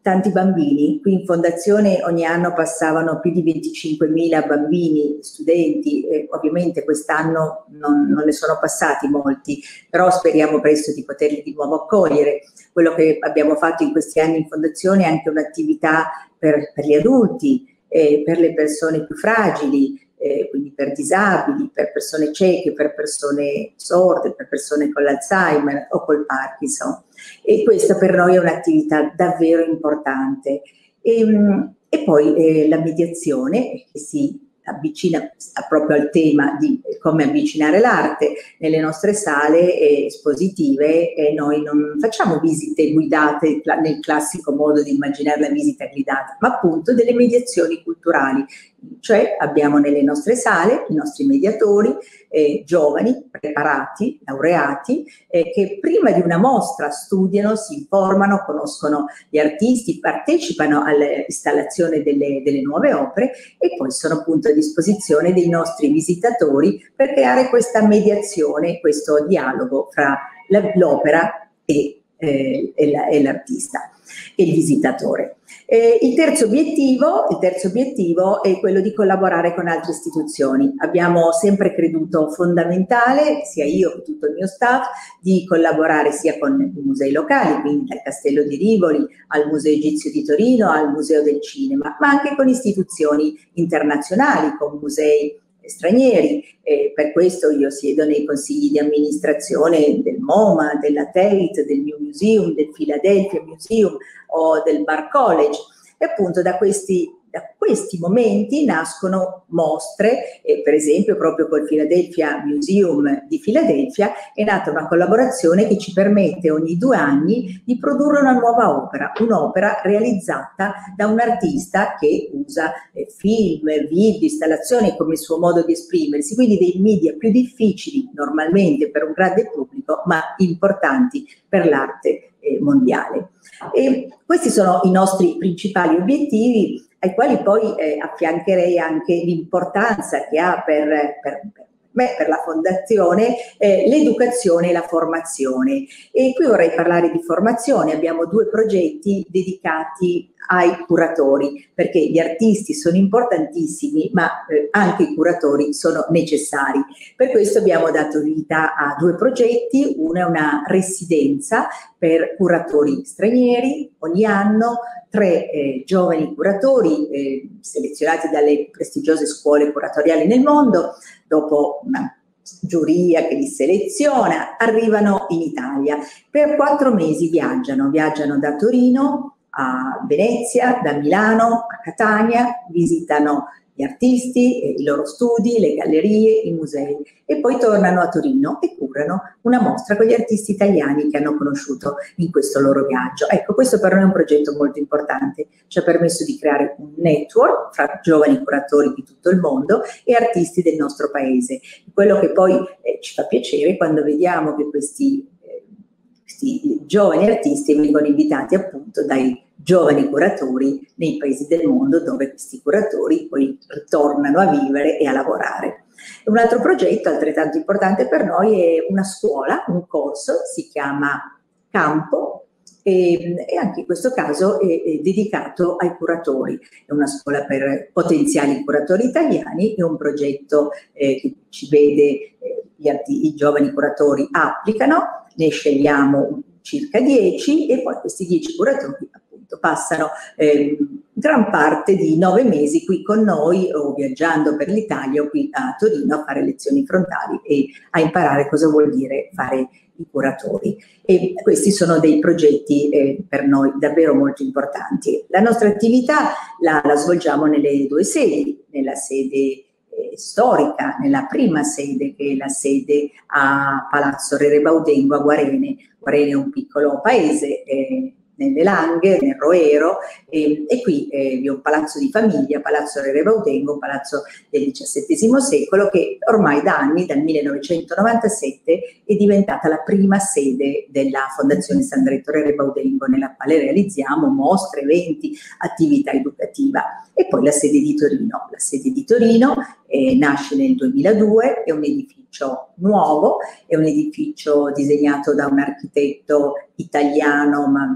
tanti bambini. Qui in fondazione ogni anno passavano più di venticinquemila bambini, studenti, e ovviamente quest'anno non, non ne sono passati molti, però speriamo presto di poterli di nuovo accogliere. Quello che abbiamo fatto in questi anni in fondazione è anche un'attività per, per gli adulti, eh, per le persone più fragili, eh, quindi per disabili, per persone cieche, per persone sorde, per persone con l'Alzheimer o col Parkinson. E questa per noi è un'attività davvero importante. E, e poi eh, la mediazione, che si avvicina proprio al tema di come avvicinare l'arte. Nelle nostre sale eh, espositive eh, noi non facciamo visite guidate nel classico modo di immaginare la visita guidata, ma appunto delle mediazioni culturali. Cioè abbiamo nelle nostre sale i nostri mediatori eh, giovani, preparati, laureati, eh, che prima di una mostra studiano, si informano, conoscono gli artisti, partecipano all'installazione delle, delle nuove opere e poi sono appunto a disposizione dei nostri visitatori per creare questa mediazione, questo dialogo fra l'opera e, eh, e l'artista e il visitatore. Eh, il terzo obiettivo, il terzo obiettivo è quello di collaborare con altre istituzioni. Abbiamo sempre creduto fondamentale, sia io che tutto il mio staff, di collaborare sia con i musei locali, quindi dal Castello di Rivoli al Museo Egizio di Torino al Museo del Cinema, ma anche con istituzioni internazionali, con musei stranieri. Eh, per questo io siedo nei consigli di amministrazione del MoMA, della Tate, del New Museum, del Philadelphia Museum o del Bar College, e appunto da questi, da questi momenti nascono mostre, eh, per esempio proprio col Philadelphia Museum di Filadelfia è nata una collaborazione che ci permette ogni due anni di produrre una nuova opera, un'opera realizzata da un artista che usa eh, film, video, installazioni come suo modo di esprimersi, quindi dei media più difficili normalmente per un grande pubblico, ma importanti per l'arte eh, mondiale. E questi sono i nostri principali obiettivi, ai quali poi eh, affiancherei anche l'importanza che ha per, per, per me, per la fondazione, eh, l'educazione e la formazione. E qui vorrei parlare di formazione. Abbiamo due progetti dedicati ai curatori, perché gli artisti sono importantissimi, ma eh, anche i curatori sono necessari. Per questo abbiamo dato vita a due progetti. Uno è una residenza per curatori stranieri. Ogni anno tre eh, giovani curatori eh, selezionati dalle prestigiose scuole curatoriali nel mondo, dopo una giuria che li seleziona, arrivano in Italia. Per quattro mesi viaggiano, viaggiano da Torino a Venezia, da Milano a Catania, visitano gli artisti, eh, i loro studi, le gallerie, i musei e poi tornano a Torino e curano una mostra con gli artisti italiani che hanno conosciuto in questo loro viaggio. Ecco, questo per noi è un progetto molto importante, ci ha permesso di creare un network fra giovani curatori di tutto il mondo e artisti del nostro paese. Quello che poi eh, ci fa piacere quando vediamo che questi, eh, questi giovani artisti vengono invitati appunto dai giovani curatori nei paesi del mondo dove questi curatori poi ritornano a vivere e a lavorare. Un altro progetto altrettanto importante per noi è una scuola, un corso, si chiama Campo e, e anche in questo caso è, è dedicato ai curatori. È una scuola per potenziali curatori italiani, è un progetto eh, che ci vede, eh, gli, i giovani curatori applicano, ne scegliamo circa dieci e poi questi dieci curatori passano eh, gran parte di nove mesi qui con noi o viaggiando per l'Italia o qui a Torino a fare lezioni frontali e a imparare cosa vuol dire fare i curatori. E questi sono dei progetti eh, per noi davvero molto importanti. La nostra attività la, la svolgiamo nelle due sedi, nella sede eh, storica, nella prima sede che è la sede a Palazzo Rere Baudengo a Guarene. Guarene è un piccolo paese eh, nelle Langhe, nel Roero, e, e qui eh, vi è un palazzo di famiglia, Palazzo Rere Baudengo, un palazzo del diciassettesimo secolo che ormai da anni, dal millenovecentonovantasette, è diventata la prima sede della Fondazione Sandretto Rere Baudengo, nella quale realizziamo mostre, eventi, attività educativa. E poi la sede di Torino. La sede di Torino eh, nasce nel duemiladue, è un edificio nuovo, è un edificio disegnato da un architetto italiano, ma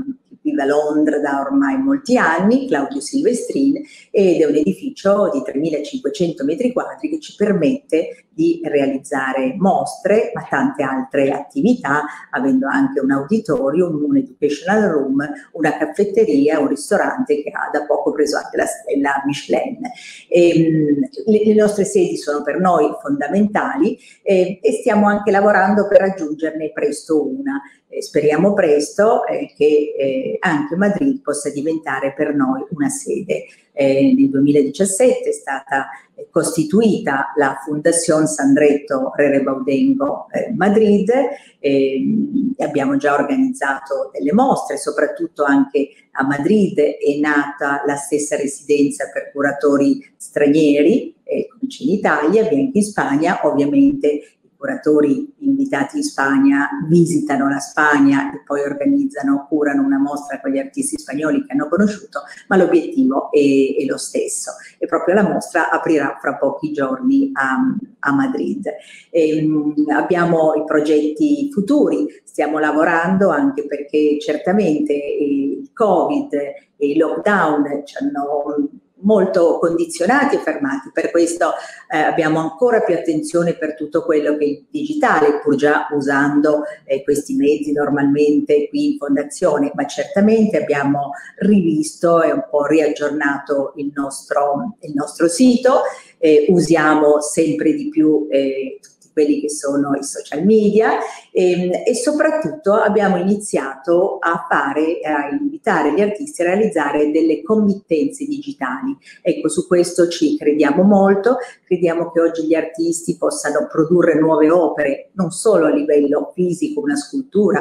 vive a Londra da ormai molti anni, Claudio Silvestrin, ed è un edificio di tremilacinquecento metri quadri che ci permette di realizzare mostre, ma tante altre attività, avendo anche un auditorium, un educational room, una caffetteria, un ristorante che ha da poco preso anche la stella Michelin. E, le, le nostre sedi sono per noi fondamentali e, e stiamo anche lavorando per raggiungerne presto una. Eh, speriamo presto eh, che eh, anche Madrid possa diventare per noi una sede. Eh, nel duemiladiciassette è stata eh, costituita la Fundación Sandretto Rerebaudengo eh, Madrid, eh, e abbiamo già organizzato delle mostre, soprattutto anche a Madrid è nata la stessa residenza per curatori stranieri, eh, come c'è in Italia, e anche in Spagna. Ovviamente curatori invitati in Spagna visitano la Spagna e poi organizzano, curano una mostra con gli artisti spagnoli che hanno conosciuto, ma l'obiettivo è, è lo stesso e proprio la mostra aprirà fra pochi giorni a, a Madrid. E, abbiamo i progetti futuri, stiamo lavorando anche perché certamente il Covid e il lockdown ci hanno molto condizionati e fermati, per questo eh, abbiamo ancora più attenzione per tutto quello che è digitale, pur già usando eh, questi mezzi normalmente qui in Fondazione, ma certamente abbiamo rivisto e un po' riaggiornato il nostro, il nostro sito, eh, usiamo sempre di più eh, quelli che sono i social media e, e soprattutto abbiamo iniziato a fare, a invitare gli artisti a realizzare delle committenze digitali. Ecco, su questo ci crediamo molto, crediamo che oggi gli artisti possano produrre nuove opere, non solo a livello fisico, una scultura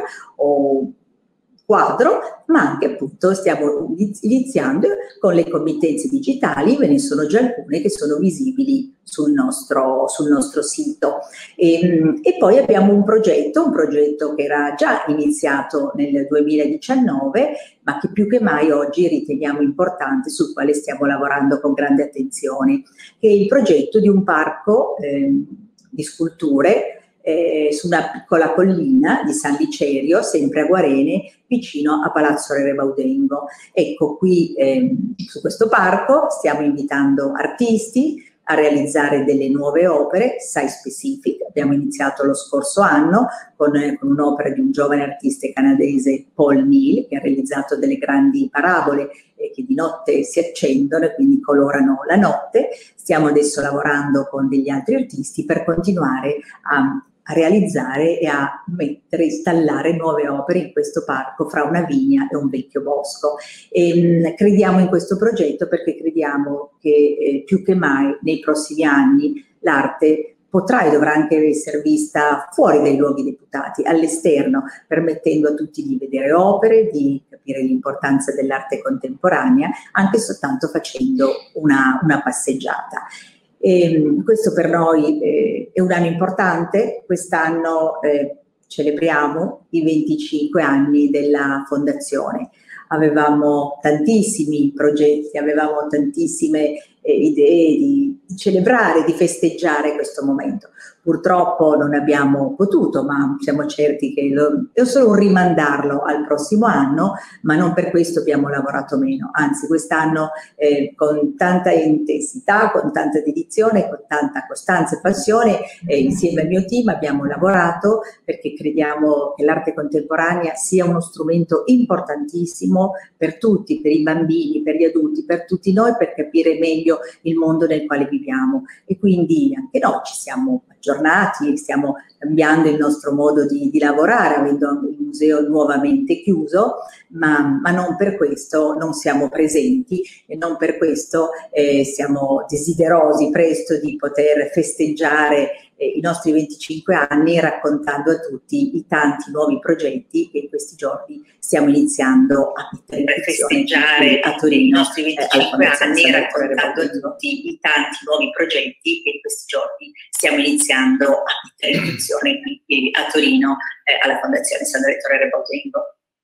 o quadro, ma anche appunto stiamo iniziando con le committenze digitali, ve ne sono già alcune che sono visibili sul nostro, sul nostro sito. E, e poi abbiamo un progetto, un progetto che era già iniziato nel duemiladiciannove, ma che più che mai oggi riteniamo importante, sul quale stiamo lavorando con grande attenzione, che è il progetto di un parco eh, di sculture Eh, su una piccola collina di San Licerio, sempre a Guarene, vicino a Palazzo Rerebaudengo. Ecco, qui eh, su questo parco stiamo invitando artisti a realizzare delle nuove opere, site specific. Abbiamo iniziato lo scorso anno con, eh, con un'opera di un giovane artista canadese, Paul Neal, che ha realizzato delle grandi parabole eh, che di notte si accendono e quindi colorano la notte. Stiamo adesso lavorando con degli altri artisti per continuare a a realizzare e a mettere, installare nuove opere in questo parco fra una vigna e un vecchio bosco. E, mh, crediamo in questo progetto perché crediamo che eh, più che mai nei prossimi anni l'arte potrà e dovrà anche essere vista fuori dai luoghi deputati, all'esterno, permettendo a tutti di vedere opere, di capire l'importanza dell'arte contemporanea, anche soltanto facendo una, una passeggiata. E questo per noi eh, è un anno importante. Quest'anno eh, celebriamo i venticinque anni della Fondazione. Avevamo tantissimi progetti, avevamo tantissime eh, idee di, di celebrare, di festeggiare questo momento. Purtroppo non abbiamo potuto, ma siamo certi che lo, è solo un rimandarlo al prossimo anno, ma non per questo abbiamo lavorato meno. Anzi, quest'anno eh, con tanta intensità, con tanta dedizione, con tanta costanza e passione, eh, insieme al mio team abbiamo lavorato perché crediamo che l'arte contemporanea sia uno strumento importantissimo per tutti, per i bambini, per gli adulti, per tutti noi, per capire meglio il mondo nel quale viviamo. E quindi anche noi ci siamo aggiornati, stiamo cambiando il nostro modo di, di lavorare, avendo il museo nuovamente chiuso, ma, ma non per questo non siamo presenti e non per questo eh, siamo desiderosi presto di poter festeggiare eh, i nostri venticinque anni raccontando a tutti i tanti nuovi progetti che in questi giorni stiamo iniziando a mettere in festeggiare a Torino, i nostri venticinque eh, anni raccontando a tutti i tanti nuovi progetti che in questi giorni stiamo iniziando a mettere in funzione qui a Torino eh, alla Fondazione Sandretto Rerebaudengo.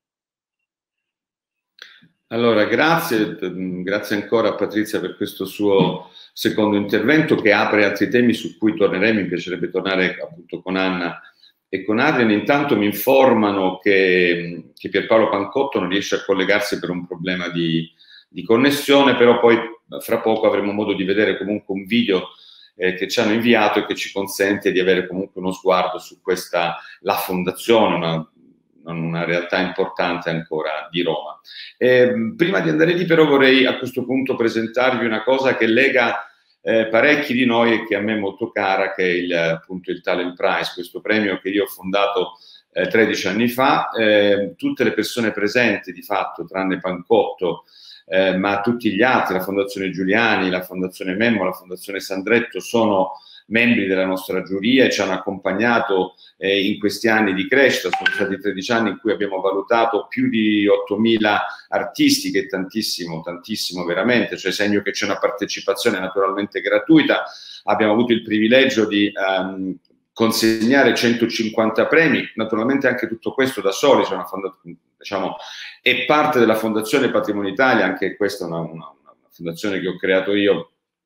Allora, grazie, grazie ancora a Patrizia per questo suo secondo intervento che apre altri temi su cui torneremo. Mi piacerebbe tornare appunto con Anna e con Adrian. Intanto mi informano che, che Pierpaolo Pancotto non riesce a collegarsi per un problema di, di connessione, però poi fra poco avremo modo di vedere comunque un video eh, che ci hanno inviato e che ci consente di avere comunque uno sguardo su questa, la fondazione, una, una realtà importante ancora di Roma. Eh, prima di andare lì però vorrei a questo punto presentarvi una cosa che lega eh, parecchi di noi e che a me è molto cara, che è il, appunto il Talent Prize, questo premio che io ho fondato eh, tredici anni fa. Eh, tutte le persone presenti di fatto, tranne Pancotto, eh, ma tutti gli altri, la Fondazione Giuliani, la Fondazione Memmo, la Fondazione Sandretto, sono membri della nostra giuria e ci hanno accompagnato eh, in questi anni di crescita. Sono stati tredici anni in cui abbiamo valutato più di ottomila artisti, che è tantissimo, tantissimo veramente, cioè segno che c'è una partecipazione naturalmente gratuita. Abbiamo avuto il privilegio di um, consegnare centocinquanta premi, naturalmente anche tutto questo da soli, cioè una diciamo, è parte della Fondazione Patrimonio Italia, anche questa è una, una, una fondazione che ho creato io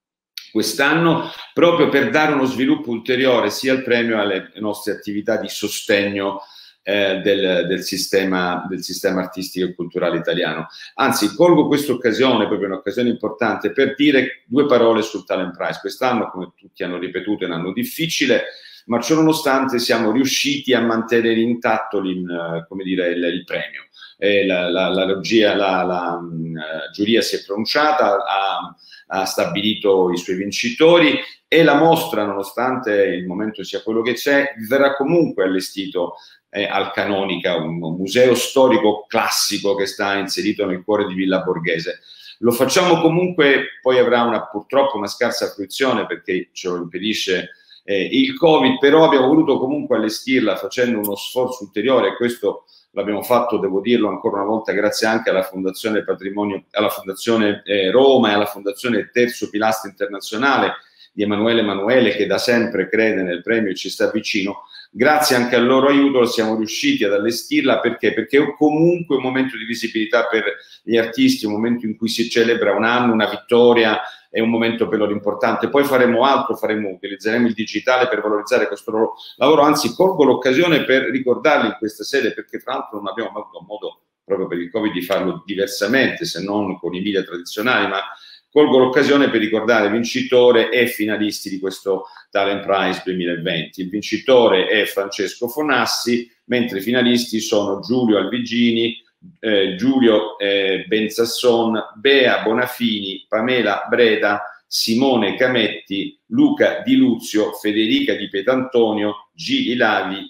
quest'anno, proprio per dare uno sviluppo ulteriore sia al premio alle nostre attività di sostegno eh, del, del, sistema, del sistema artistico e culturale italiano. Anzi, colgo questa occasione, proprio un'occasione importante, per dire due parole sul Talent Prize. Quest'anno, come tutti hanno ripetuto, è un anno difficile, ma ciononostante siamo riusciti a mantenere intatto il, come dire, il, il premio. Eh, la, la, la, logia, la, la uh, giuria si è pronunciata, ha, ha stabilito i suoi vincitori e la mostra, nonostante il momento sia quello che c'è, verrà comunque allestito eh, al Canonica, un, un museo storico classico che sta inserito nel cuore di Villa Borghese. Lo facciamo comunque, poi avrà una, purtroppo una scarsa fruizione perché ce lo impedisce eh, il Covid, però abbiamo voluto comunque allestirla facendo uno sforzo ulteriore. Questo l'abbiamo fatto, devo dirlo ancora una volta, grazie anche alla Fondazione Patrimonio, alla Fondazione eh, Roma e alla Fondazione Terzo Pilastro Internazionale di Emanuele Emanuele, che da sempre crede nel premio e ci sta vicino. Grazie anche al loro aiuto siamo riusciti ad allestirla. Perché? Perché è comunque un momento di visibilità per gli artisti, un momento in cui si celebra un anno, una vittoria, è un momento per loro importante. Poi faremo altro, faremo, utilizzeremo il digitale per valorizzare questo loro lavoro. Anzi, colgo l'occasione per ricordarli in questa sede, perché tra l'altro non abbiamo avuto modo, proprio per il Covid, di farlo diversamente, se non con i media tradizionali, ma colgo l'occasione per ricordare vincitore e finalisti di questo Talent Prize duemilaventi. Il vincitore è Francesco Fonassi, mentre i finalisti sono Giulio Alvigini, Eh, Giulio eh, Benzasson, Bea Bonafini, Pamela Breda, Simone Cametti, Luca Di Luzio, Federica Di Pietantonio, Gili Lavi,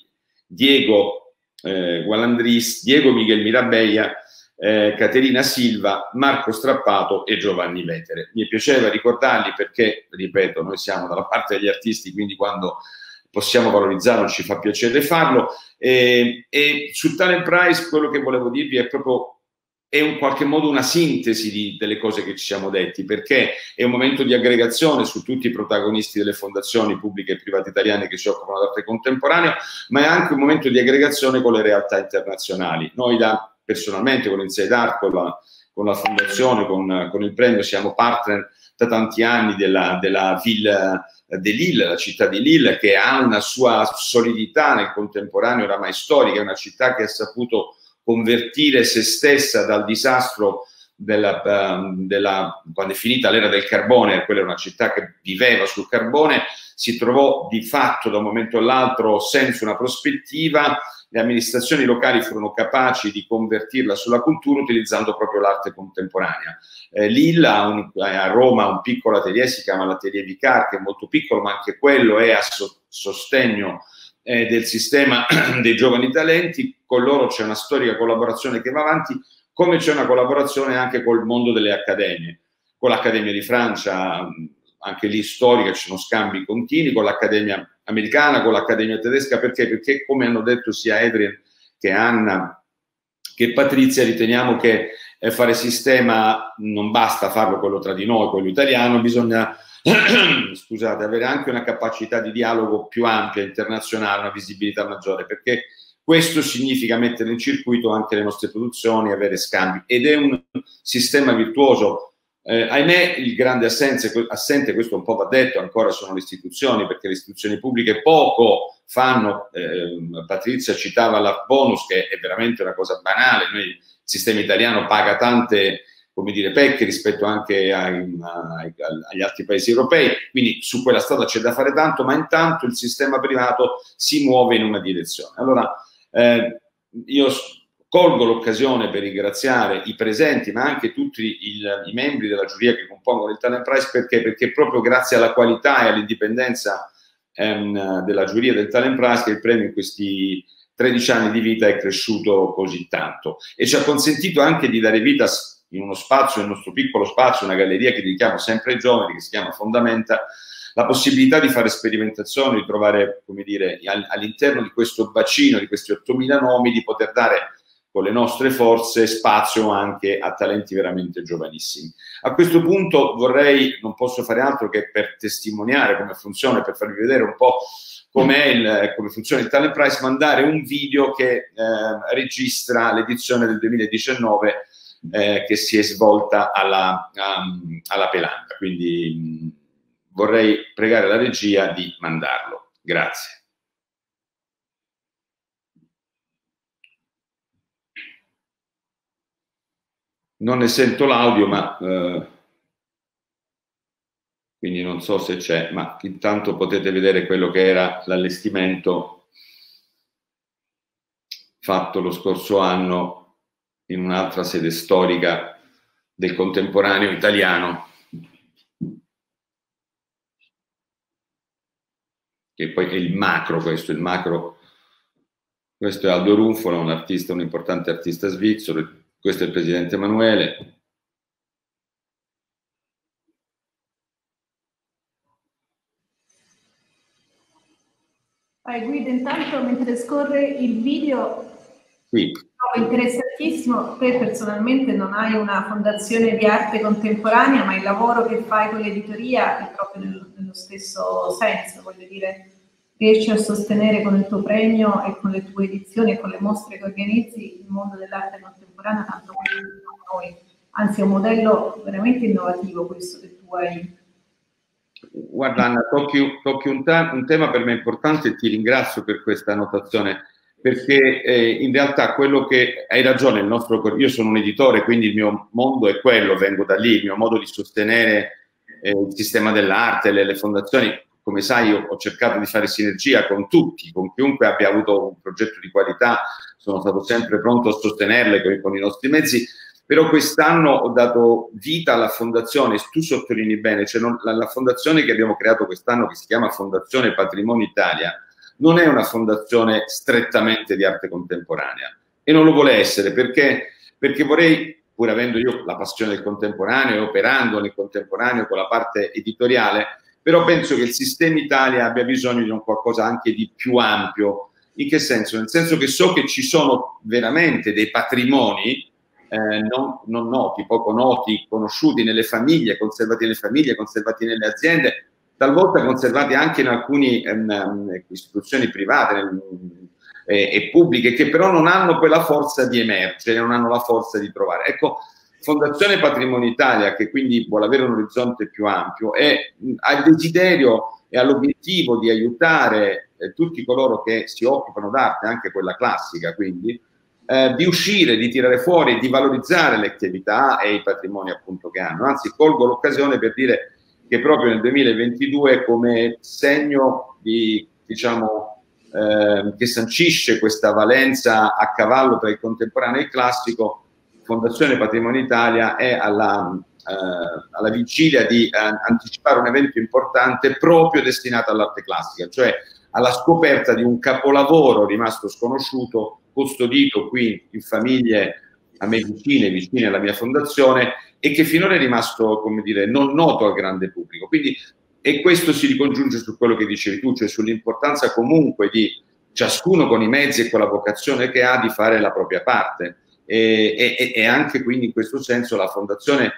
Diego eh, Gualandris, Diego Miguel Mirabeia, eh, Caterina Silva, Marco Strappato e Giovanni Vetere. Mi piaceva ricordarli perché, ripeto, noi siamo dalla parte degli artisti, quindi quando possiamo valorizzarlo ci fa piacere farlo. E, e sul Talent Prize quello che volevo dirvi è proprio, è in qualche modo una sintesi di, delle cose che ci siamo detti, perché è un momento di aggregazione su tutti i protagonisti delle fondazioni pubbliche e private italiane che si occupano d'arte contemporanea, ma è anche un momento di aggregazione con le realtà internazionali. Noi da, personalmente con Inside Art, con la, con la fondazione, con, con il premio, siamo partner da tanti anni della, della Ville de Lille, la città di Lille, che ha una sua solidità nel contemporaneo oramai storica. È una città che ha saputo convertire se stessa dal disastro della, della, quando è finita l'era del carbone. Quella è una città che viveva sul carbone, si trovò di fatto da un momento all'altro senza una prospettiva. Le amministrazioni locali furono capaci di convertirla sulla cultura utilizzando proprio l'arte contemporanea. Eh, Lille ha un, a Roma un piccolo atelier, si chiama l'Atelier Vicar, che è molto piccolo, ma anche quello è a so, sostegno eh, del sistema dei giovani talenti. Con loro c'è una storica collaborazione che va avanti, come c'è una collaborazione anche col mondo delle accademie, con l'Accademia di Francia, anche lì storica, ci sono scambi continui, con l'Accademia americana, con l'Accademia tedesca. Perché? Perché, come hanno detto sia Adrian che Anna che Patrizia, riteniamo che eh, fare sistema non basta farlo quello tra di noi, quello italiano, bisogna scusate, avere anche una capacità di dialogo più ampia, internazionale, una visibilità maggiore, perché questo significa mettere in circuito anche le nostre produzioni, avere scambi, ed è un sistema virtuoso. Eh, ahimè, il grande assenze, assente, questo un po' va detto, ancora sono le istituzioni, perché le istituzioni pubbliche poco fanno. eh, Patrizia citava la bonus, che è veramente una cosa banale. Noi, il sistema italiano paga tante, come dire, pecche rispetto anche ai, ai, agli altri paesi europei, quindi su quella strada c'è da fare tanto, ma intanto il sistema privato si muove in una direzione. Allora, eh, io colgo l'occasione per ringraziare i presenti, ma anche tutti il, i membri della giuria che compongono il Talent Prize, perché? Perché proprio grazie alla qualità e all'indipendenza ehm, della giuria del Talent Prize che il premio in questi tredici anni di vita è cresciuto così tanto, e ci ha consentito anche di dare vita in uno spazio, nel nostro piccolo spazio, una galleria che dedichiamo sempre ai giovani, che si chiama Fondamenta, la possibilità di fare sperimentazioni, di trovare, come dire, all'interno di questo bacino, di questi ottomila nomi, di poter dare con le nostre forze spazio anche a talenti veramente giovanissimi. A questo punto vorrei, non posso fare altro che per testimoniare come funziona, per farvi vedere un po' com'è come funziona il Talent Prize, mandare un video che eh, registra l'edizione del duemiladiciannove eh, che si è svolta alla, um, alla Pelanda. Quindi mh, vorrei pregare la regia di mandarlo. Grazie. Non ne sento l'audio, ma eh, quindi non so se c'è, ma intanto potete vedere quello che era l'allestimento fatto lo scorso anno in un'altra sede storica del contemporaneo italiano, che poi è il macro, questo, il macro, questo è Aldo Runfola, un artista, un importante artista svizzero. Questo è il presidente Emanuele. Vai Guido, intanto mentre scorre il video, sì. È interessantissimo. Te personalmente non hai una fondazione di arte contemporanea, ma il lavoro che fai con l'editoria è proprio nello, nello stesso senso, voglio dire, riesci a sostenere con il tuo premio e con le tue edizioni e con le mostre che organizzi il mondo dell'arte contemporanea tanto come noi. Anzi, è un modello veramente innovativo questo che tu hai. Guarda Anna, tocchi, tocchi un, un tema per me importante e ti ringrazio per questa annotazione, perché eh, in realtà quello che hai ragione, il nostro, io sono un editore, quindi il mio mondo è quello, vengo da lì, il mio modo di sostenere eh, il sistema dell'arte, le, le fondazioni. Come sai, io ho cercato di fare sinergia con tutti, con chiunque abbia avuto un progetto di qualità, sono stato sempre pronto a sostenerle con, con i nostri mezzi, però quest'anno ho dato vita alla fondazione, tu sottolinei bene, cioè non, la, la fondazione che abbiamo creato quest'anno, che si chiama Fondazione Patrimonio Italia, non è una fondazione strettamente di arte contemporanea, e non lo vuole essere, perché, perché vorrei, pur avendo io la passione del contemporaneo e operando nel contemporaneo con la parte editoriale, però penso che il sistema Italia abbia bisogno di un qualcosa anche di più ampio. In che senso? Nel senso che so che ci sono veramente dei patrimoni eh, non, non noti, poco noti, conosciuti nelle famiglie, conservati nelle famiglie, conservati nelle aziende, talvolta conservati anche in alcune ehm, istituzioni private nel, eh, e pubbliche, che però non hanno quella forza di emergere, non hanno la forza di trovare. Ecco, Fondazione Patrimonio Italia, che quindi vuole avere un orizzonte più ampio, e ha il desiderio e ha l'obiettivo di aiutare eh, tutti coloro che si occupano d'arte, anche quella classica, quindi, eh, di uscire, di tirare fuori, di valorizzare le attività e i patrimoni appunto che hanno. Anzi, colgo l'occasione per dire che proprio nel duemilaventidue, come segno di, diciamo, eh, che sancisce questa valenza a cavallo tra il contemporaneo e il classico, Fondazione Patrimonio Italia è alla, eh, alla vigilia di eh, anticipare un evento importante proprio destinato all'arte classica, cioè alla scoperta di un capolavoro rimasto sconosciuto, custodito qui in famiglie a me vicine, vicine alla mia fondazione, e che finora è rimasto, come dire, non noto al grande pubblico. Quindi, e questo si ricongiunge su quello che dicevi tu, cioè sull'importanza comunque di ciascuno con i mezzi e con la vocazione che ha di fare la propria parte. E, e, e anche quindi in questo senso la fondazione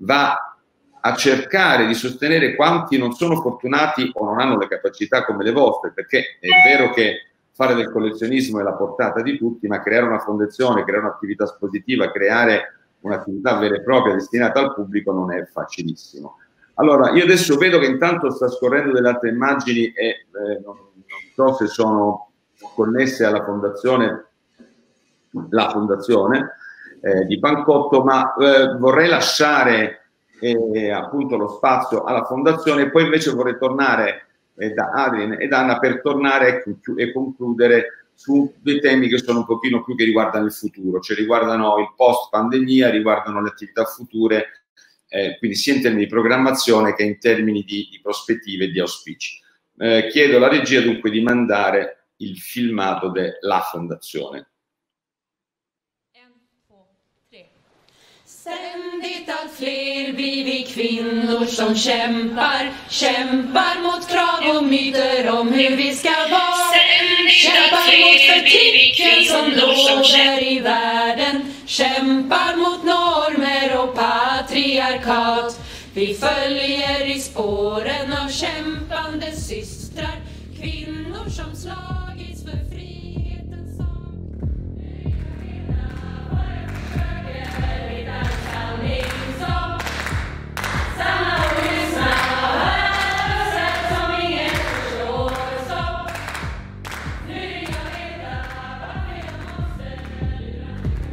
va a cercare di sostenere quanti non sono fortunati o non hanno le capacità come le vostre, perché è vero che fare del collezionismo è la portata di tutti, ma creare una fondazione, creare un'attività espositiva, creare un'attività vera e propria destinata al pubblico non è facilissimo. Allora, io adesso vedo che intanto sta scorrendo delle altre immagini e eh, non, non so se sono connesse alla fondazione, la fondazione eh, di Pancotto, ma eh, vorrei lasciare eh, appunto lo spazio alla fondazione e poi invece vorrei tornare eh, da Adrien ed Anna per tornare e concludere su dei temi che sono un pochino più che riguardano il futuro, cioè riguardano il post pandemia, riguardano le attività future, eh, quindi sia in termini di programmazione che in termini di, di prospettive e di auspici. Eh, chiedo alla regia dunque di mandare il filmato della fondazione. Ständigt allt fler blir vi kvinnor som kämpar, kämpar mot krav och myter om hur vi ska vara. Kämpar mot förtrycken som råder i världen, kämpar mot normer och patriarkat. Vi följer i spåren av kämpande systrar, kvinnor som slagits för frihetens sak. Stanna och lyssna och hör sätt som ingen förstår. Så nu vill jag veta varför jag måste lura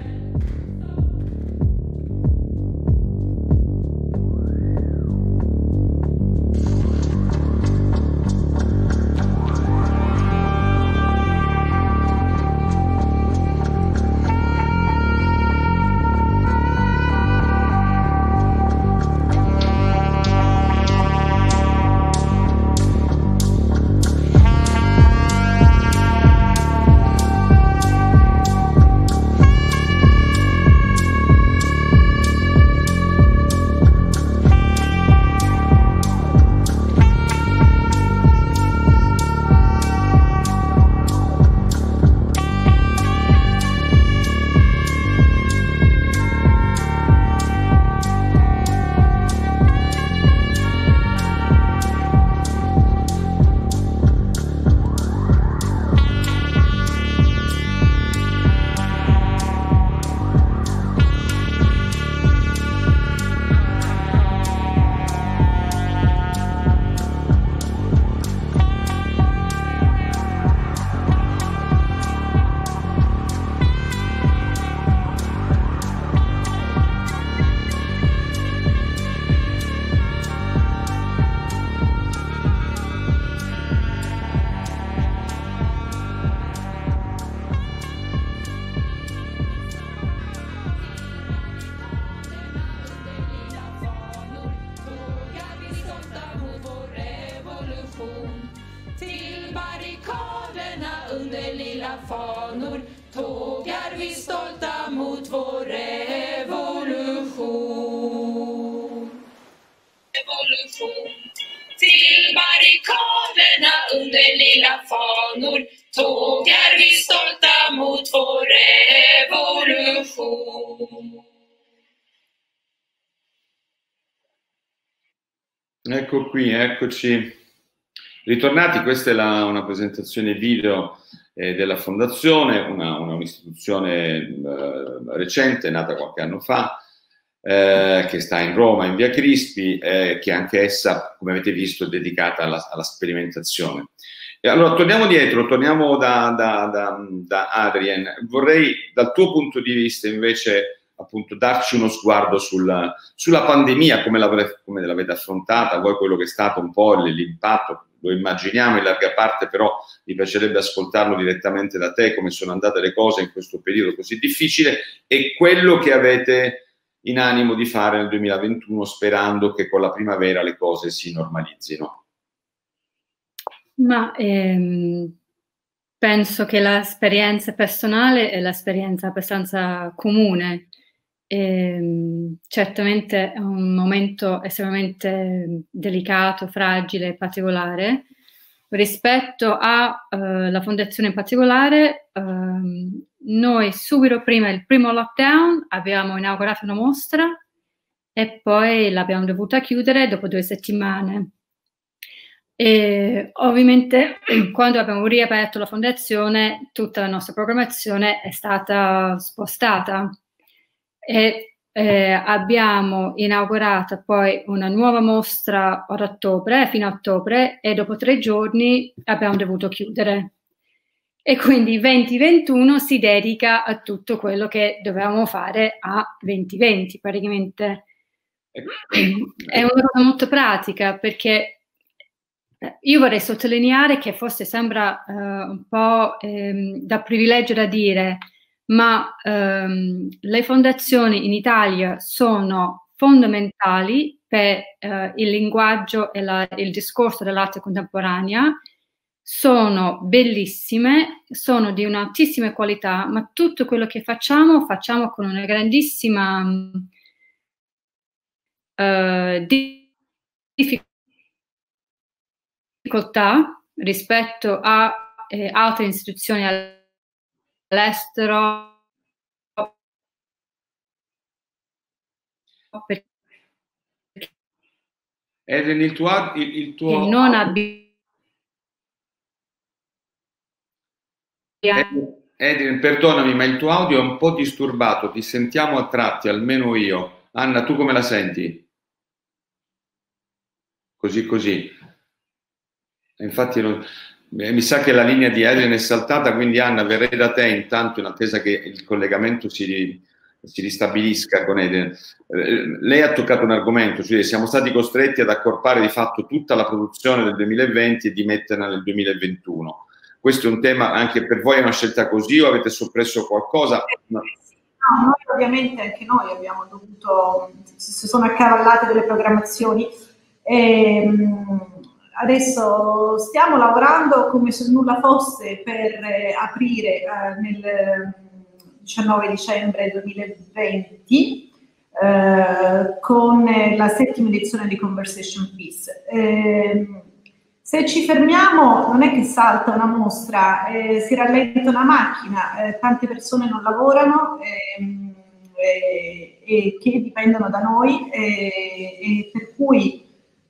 fanor, tågar vi stolta mot vår revolution. Revolution. Till barrikaderna under lilla fanor, tågar vi stolta mot vår revolution. Ecco qui, eccoci. Ritornati, questa è la, una presentazione video eh, della Fondazione, una, una, un'istituzione eh, recente, nata qualche anno fa, eh, che sta in Roma, in via Crispi, eh, che anche essa, come avete visto, è dedicata alla, alla sperimentazione. E allora, torniamo dietro, torniamo da, da, da, da Adrien. Vorrei, dal tuo punto di vista, invece, appunto, darci uno sguardo sulla, sulla pandemia, come l'avete, come l'avete affrontata, voi quello che è stato un po' l'impatto, lo immaginiamo in larga parte, però mi piacerebbe ascoltarlo direttamente da te, come sono andate le cose in questo periodo così difficile e quello che avete in animo di fare nel duemilaventuno, sperando che con la primavera le cose si normalizzino. Ma ehm, penso che l'esperienza personale è l'esperienza abbastanza comune. E, certamente è un momento estremamente delicato, fragile, particolare. Rispetto alla uh, fondazione in particolare, uh, noi subito prima del primo lockdown abbiamo inaugurato una mostra e poi l'abbiamo dovuta chiudere dopo due settimane. E ovviamente quando abbiamo riaperto la fondazione tutta la nostra programmazione è stata spostata. E eh, abbiamo inaugurato poi una nuova mostra ad ottobre, fino a ottobre, e dopo tre giorni abbiamo dovuto chiudere. E quindi venti ventuno si dedica a tutto quello che dovevamo fare a venti venti, praticamente. È una cosa molto pratica, perché io vorrei sottolineare che forse sembra uh, un po' ehm, da privilegio da dire, ma ehm, le fondazioni in Italia sono fondamentali per uh, il linguaggio e la, il discorso dell'arte contemporanea. Sono bellissime, sono di un'altissima qualità, ma tutto quello che facciamo, facciamo con una grandissima uh, difficoltà rispetto a eh, altre istituzioni all'estero, perché Adrian, il tuo, il, il tuo... non abbiamo Adrian, perdonami, ma il tuo audio è un po' disturbato, ti sentiamo a tratti, almeno io. Anna, tu come la senti? Così così. Infatti non, mi sa che la linea di Adrian è saltata, quindi Anna verrei da te intanto in attesa che il collegamento si, si ristabilisca con Adrian. Eh, lei ha toccato un argomento, cioè siamo stati costretti ad accorpare di fatto tutta la produzione del duemilaventi e di metterla nel duemilaventuno. Questo è un tema, anche per voi è una scelta così o avete soppresso qualcosa? No. No, noi ovviamente anche noi abbiamo dovuto, si sono accavallate delle programmazioni e adesso stiamo lavorando come se nulla fosse per eh, aprire eh, nel diciannove dicembre duemilaventi eh, con la settima edizione di Conversation Piece. Eh, Se ci fermiamo non è che salta una mostra, eh, si rallenta una macchina, eh, tante persone non lavorano ehm, eh, e che dipendono da noi eh, e per cui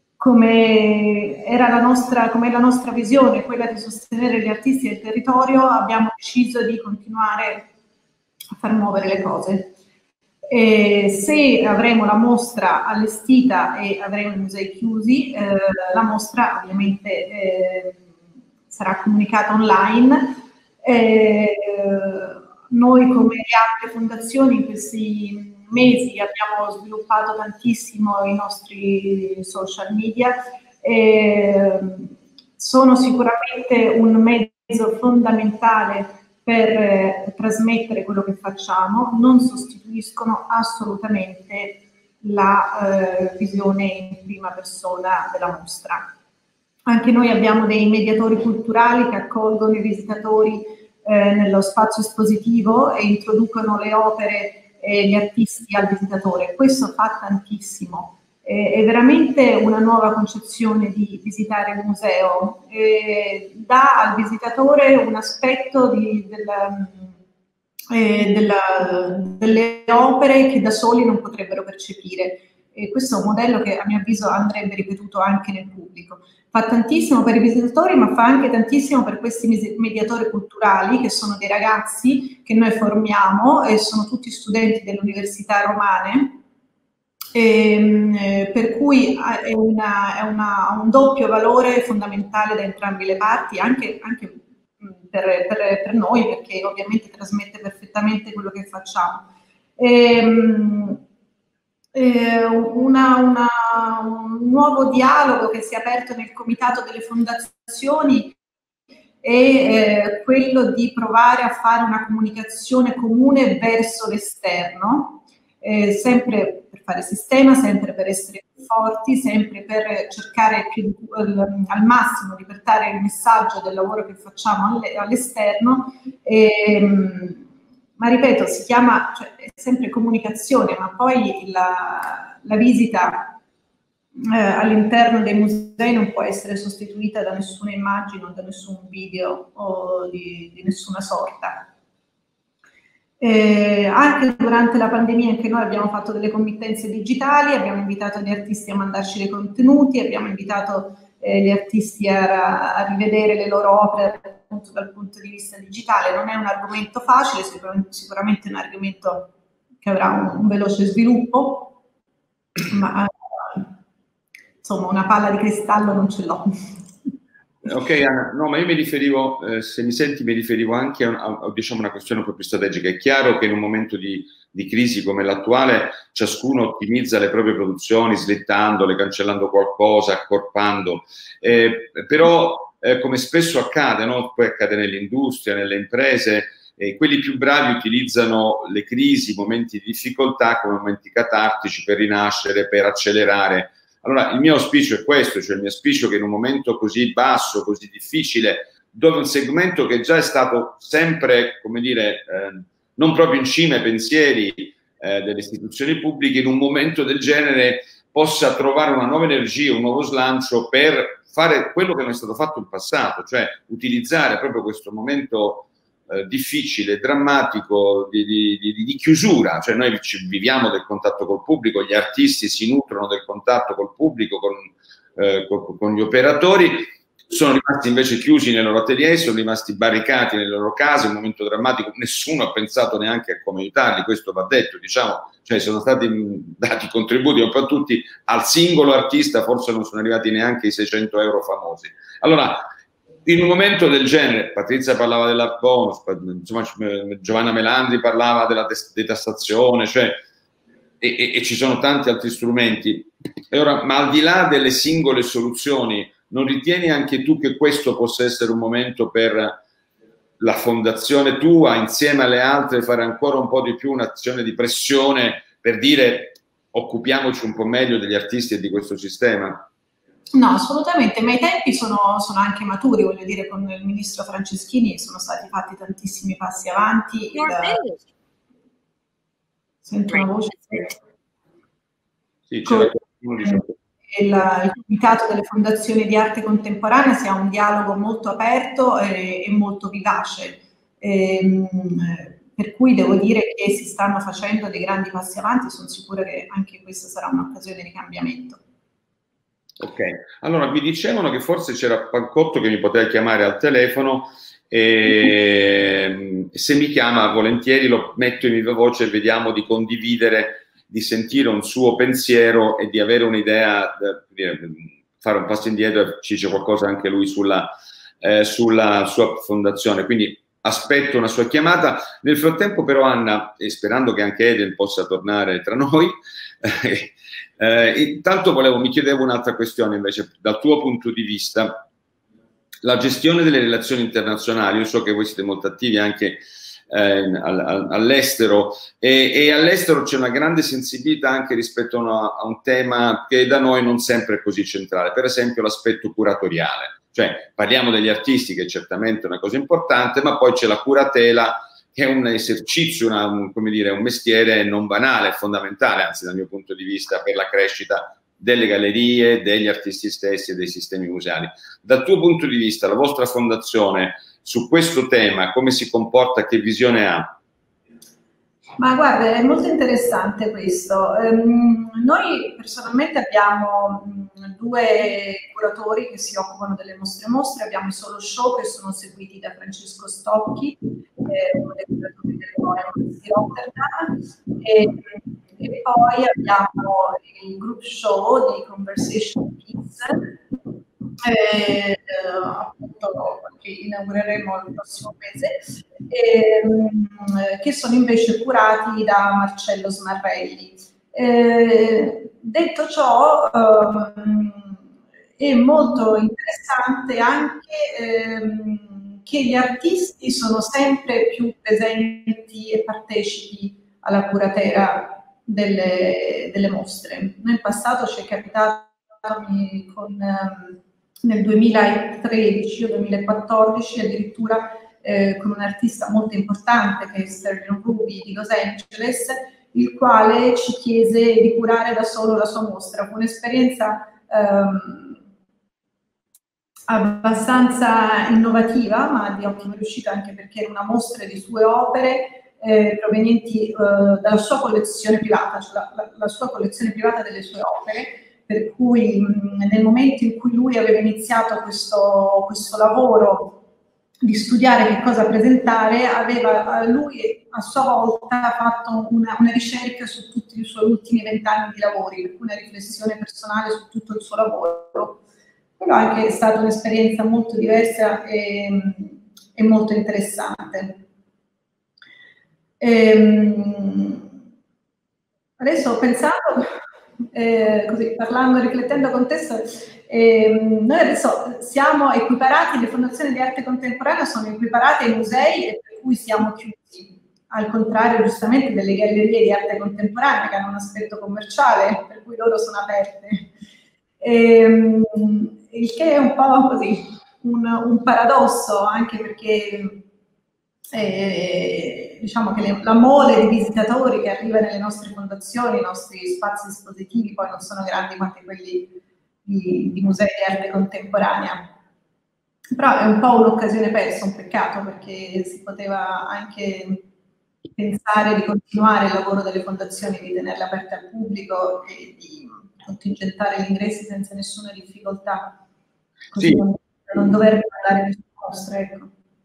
come era la nostra, come è la nostra visione, quella di sostenere gli artisti del territorio, abbiamo deciso di continuare a far muovere le cose. E se avremo la mostra allestita e avremo i musei chiusi, eh, la mostra ovviamente eh, sarà comunicata online. Eh, noi come le altre fondazioni in questi mesi abbiamo sviluppato tantissimo i nostri social media, eh, sono sicuramente un mezzo fondamentale per eh, trasmettere quello che facciamo, non sostituiscono assolutamente la eh, visione in prima persona della mostra. Anche noi abbiamo dei mediatori culturali che accolgono i visitatori eh, nello spazio espositivo e introducono le opere e gli artisti al visitatore. Questo fa tantissimo. Eh, è veramente una nuova concezione di visitare il museo, eh, dà al visitatore un aspetto di, della, eh, della, delle opere che da soli non potrebbero percepire. E questo è un modello che a mio avviso andrebbe ripetuto anche nel pubblico. Fa tantissimo per i visitatori, ma fa anche tantissimo per questi mediatori culturali, che sono dei ragazzi che noi formiamo e sono tutti studenti delle università romane. E, per cui è una, è una, ha un doppio valore fondamentale da entrambe le parti, anche, anche per, per, per noi, perché ovviamente trasmette perfettamente quello che facciamo. E, e una, una, un nuovo dialogo che si è aperto nel comitato delle fondazioni è eh, quello di provare a fare una comunicazione comune verso l'esterno, eh, sempre per fare sistema, sempre per essere più forti, sempre per cercare più, al, al massimo di portare il messaggio del lavoro che facciamo all'esterno. Ma ripeto, si chiama, cioè, è sempre comunicazione, ma poi la, la visita eh, all'interno dei musei non può essere sostituita da nessuna immagine o da nessun video o di, di nessuna sorta. Eh, anche durante la pandemia anche noi abbiamo fatto delle committenze digitali, abbiamo invitato gli artisti a mandarci dei contenuti, abbiamo invitato eh, gli artisti a, a rivedere le loro opere appunto dal punto di vista digitale. Non è un argomento facile, sicuramente, sicuramente è un argomento che avrà un, un veloce sviluppo, ma insomma una palla di cristallo non ce l'ho. Ok Anna, no, ma io mi riferivo, eh, se mi senti, mi riferivo anche a, a, a diciamo, una questione proprio strategica. È chiaro che in un momento di, di crisi come l'attuale ciascuno ottimizza le proprie produzioni, slittandole, cancellando qualcosa, accorpando, eh, però eh, come spesso accade, no? Poi accade nell'industria, nelle imprese, eh, quelli più bravi utilizzano le crisi, i momenti di difficoltà come momenti catartici per rinascere, per accelerare. Allora, il mio auspicio è questo, cioè il mio auspicio è che in un momento così basso, così difficile, dove un segmento che già è stato sempre, come dire, eh, non proprio in cima ai pensieri eh, delle istituzioni pubbliche, in un momento del genere possa trovare una nuova energia, un nuovo slancio per fare quello che non è stato fatto in passato, cioè utilizzare proprio questo momento eh, difficile, drammatico, di, di, di, di chiusura. Cioè noi ci viviamo del contatto col pubblico, gli artisti si nutrono del contatto col pubblico, con, eh, con, con gli operatori, sono rimasti invece chiusi nei loro atelier, sono rimasti barricati nelle loro case, un momento drammatico, nessuno ha pensato neanche a come aiutarli, questo va detto, diciamo, cioè sono stati dati contributi un po' tutti, al singolo artista forse non sono arrivati neanche i seicento euro famosi. Allora, in un momento del genere, Patrizia parlava dell'art bonus, insomma, Giovanna Melandri parlava della detassazione, cioè, e, e, e ci sono tanti altri strumenti. E ora, ma al di là delle singole soluzioni, non ritieni anche tu che questo possa essere un momento per la fondazione tua, insieme alle altre, fare ancora un po' di più un'azione di pressione per dire occupiamoci un po' meglio degli artisti e di questo sistema? No, assolutamente, ma i tempi sono, sono anche maturi, voglio dire, con il ministro Franceschini sono stati fatti tantissimi passi avanti. Il... Sento una voce. Sì, c'era qualcuno dicendo. Il, il comitato delle fondazioni di arte contemporanea sia un dialogo molto aperto e, e molto vivace, e, per cui devo dire che si stanno facendo dei grandi passi avanti, sono sicura che anche questa sarà un'occasione di cambiamento. Ok, allora mi dicevano che forse c'era Pancotto che mi poteva chiamare al telefono, e se mi chiama volentieri lo metto in viva voce e vediamo di condividere, di sentire un suo pensiero e di avere un'idea, fare un passo indietro e ci dice qualcosa anche lui sulla, eh, sulla sua fondazione. Quindi aspetto una sua chiamata. Nel frattempo però Anna, e sperando che anche Eden possa tornare tra noi, eh, eh, intanto volevo, mi chiedevo un'altra questione invece, dal tuo punto di vista, la gestione delle relazioni internazionali. Io so che voi siete molto attivi anche Eh, all'estero e, e all'estero c'è una grande sensibilità anche rispetto a, una, a un tema che da noi non sempre è così centrale, per esempio l'aspetto curatoriale. Cioè parliamo degli artisti, che certamente è una cosa importante, ma poi c'è la curatela, che è un esercizio, una, un, come dire, un mestiere non banale, fondamentale, anzi dal mio punto di vista, per la crescita delle gallerie, degli artisti stessi e dei sistemi museali. Dal tuo punto di vista, la vostra fondazione su questo tema come si comporta, che visione ha? Ma guarda, è molto interessante questo. Um, noi personalmente abbiamo um, due curatori che si occupano delle nostre mostre, abbiamo i solo show che sono seguiti da Francesco Stocchi, eh, uno dei curatori delle Moe di Rotterdam, e, e poi abbiamo il group show di Conversation Piece, Eh, eh, appunto, che inaugureremo il prossimo mese, eh, che sono invece curati da Marcello Smarrelli. Eh, detto ciò, eh, è molto interessante anche eh, che gli artisti sono sempre più presenti e partecipi alla curatela delle, delle mostre. Nel passato ci è capitato con nel duemilatredici o duemilaquattordici addirittura eh, con un artista molto importante che è Sterling Ruby di Los Angeles, il quale ci chiese di curare da solo la sua mostra. Fu un'esperienza ehm, abbastanza innovativa, ma di ottima riuscita, anche perché era una mostra di sue opere eh, provenienti eh, dalla sua collezione privata, cioè la, la, la sua collezione privata delle sue opere, per cui mh, nel momento in cui lui aveva iniziato questo, questo lavoro di studiare che cosa presentare, aveva lui a sua volta fatto una, una ricerca su tutti i suoi ultimi vent'anni di lavori, una riflessione personale su tutto il suo lavoro. Però anche è stata un'esperienza molto diversa e, e molto interessante. Ehm, adesso ho pensato, eh, così parlando, riflettendo con te, eh, noi adesso siamo equiparati, le fondazioni di arte contemporanea sono equiparate ai musei e per cui siamo chiusi, al contrario giustamente delle gallerie di arte contemporanea che hanno un aspetto commerciale, per cui loro sono aperte. Ehm, il che è un po' così, un, un paradosso, anche perché eh, diciamo che le, la mole di visitatori che arriva nelle nostre fondazioni, i nostri spazi espositivi poi non sono grandi quanto quelli di, di musei di arte contemporanea. Però è un po' un'occasione persa, un peccato, perché si poteva anche pensare di continuare il lavoro delle fondazioni, di tenerle aperte al pubblico e di contingentare gli ingressi senza nessuna difficoltà, così sì. non, non dover andare più su mostre, ecco.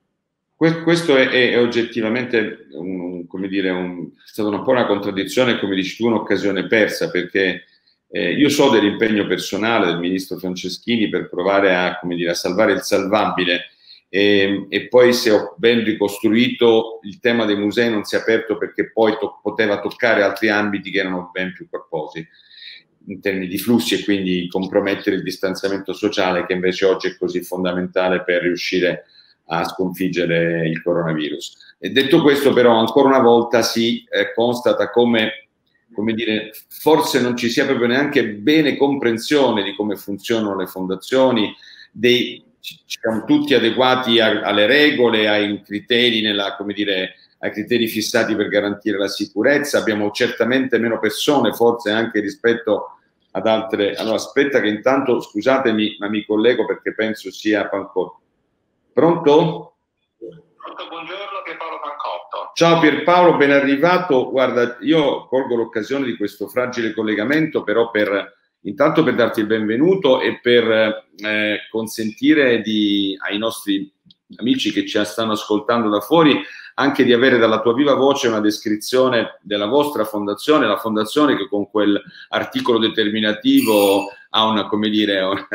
Questo è, è oggettivamente un, come dire, un, è stata un po' una contraddizione, come dici tu, un'occasione persa, perché eh, io so dell'impegno personale del ministro Franceschini per provare a, come dire, a salvare il salvabile, e, e poi, se ho ben ricostruito, il tema dei musei non si è aperto perché poi to- poteva toccare altri ambiti che erano ben più corposi in termini di flussi, e quindi compromettere il distanziamento sociale, che invece oggi è così fondamentale per riuscire a sconfiggere il coronavirus. E detto questo, però, ancora una volta si eh, constata come, come dire, forse non ci sia proprio neanche bene comprensione di come funzionano le fondazioni, dei, siamo tutti adeguati a, alle regole, ai criteri, nella, come dire, ai criteri fissati per garantire la sicurezza. Abbiamo certamente meno persone, forse anche rispetto ad altre. Allora, aspetta che intanto, scusatemi, ma mi collego perché penso sia Pancotto. Pronto? Pronto, buongiorno, Pierpaolo Pancotto. Ciao Pierpaolo, ben arrivato. Guarda, io colgo l'occasione di questo fragile collegamento, però per intanto per darti il benvenuto e per eh, consentire di, ai nostri amici che ci stanno ascoltando da fuori anche di avere dalla tua viva voce una descrizione della vostra fondazione, la fondazione che con quel articolo determinativo ha una, come dire, un,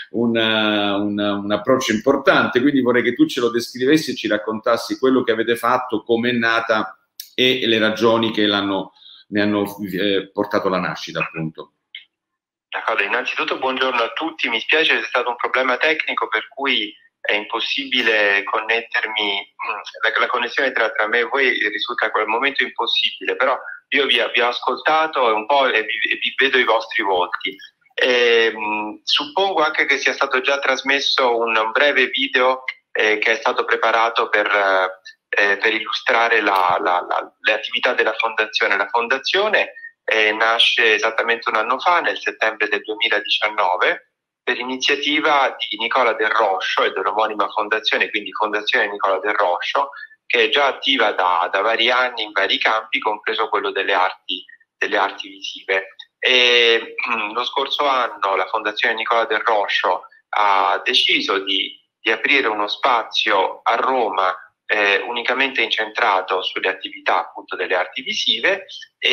una, una, un approccio importante. Quindi vorrei che tu ce lo descrivessi e ci raccontassi quello che avete fatto, come è nata e le ragioni che l'hanno, ne hanno eh, portato alla nascita, appunto. D'accordo, innanzitutto buongiorno a tutti, mi spiace, c'è stato un problema tecnico per cui è impossibile connettermi, la, la connessione tra, tra me e voi risulta a quel momento impossibile, però io vi, vi ho ascoltato un po' e vi, e vi vedo i vostri volti. E, mh, suppongo anche che sia stato già trasmesso un breve video eh, che è stato preparato per, eh, per illustrare la, la, la, le attività della fondazione. La fondazione eh, nasce esattamente un anno fa, nel settembre del duemiladiciannove, per iniziativa di Nicola Del Roscio e dell'omonima fondazione, quindi Fondazione Nicola Del Roscio, che è già attiva da, da vari anni in vari campi, compreso quello delle arti, delle arti visive. E, mh, lo scorso anno la Fondazione Nicola Del Roscio ha deciso di, di aprire uno spazio a Roma eh, unicamente incentrato sulle attività appunto delle arti visive,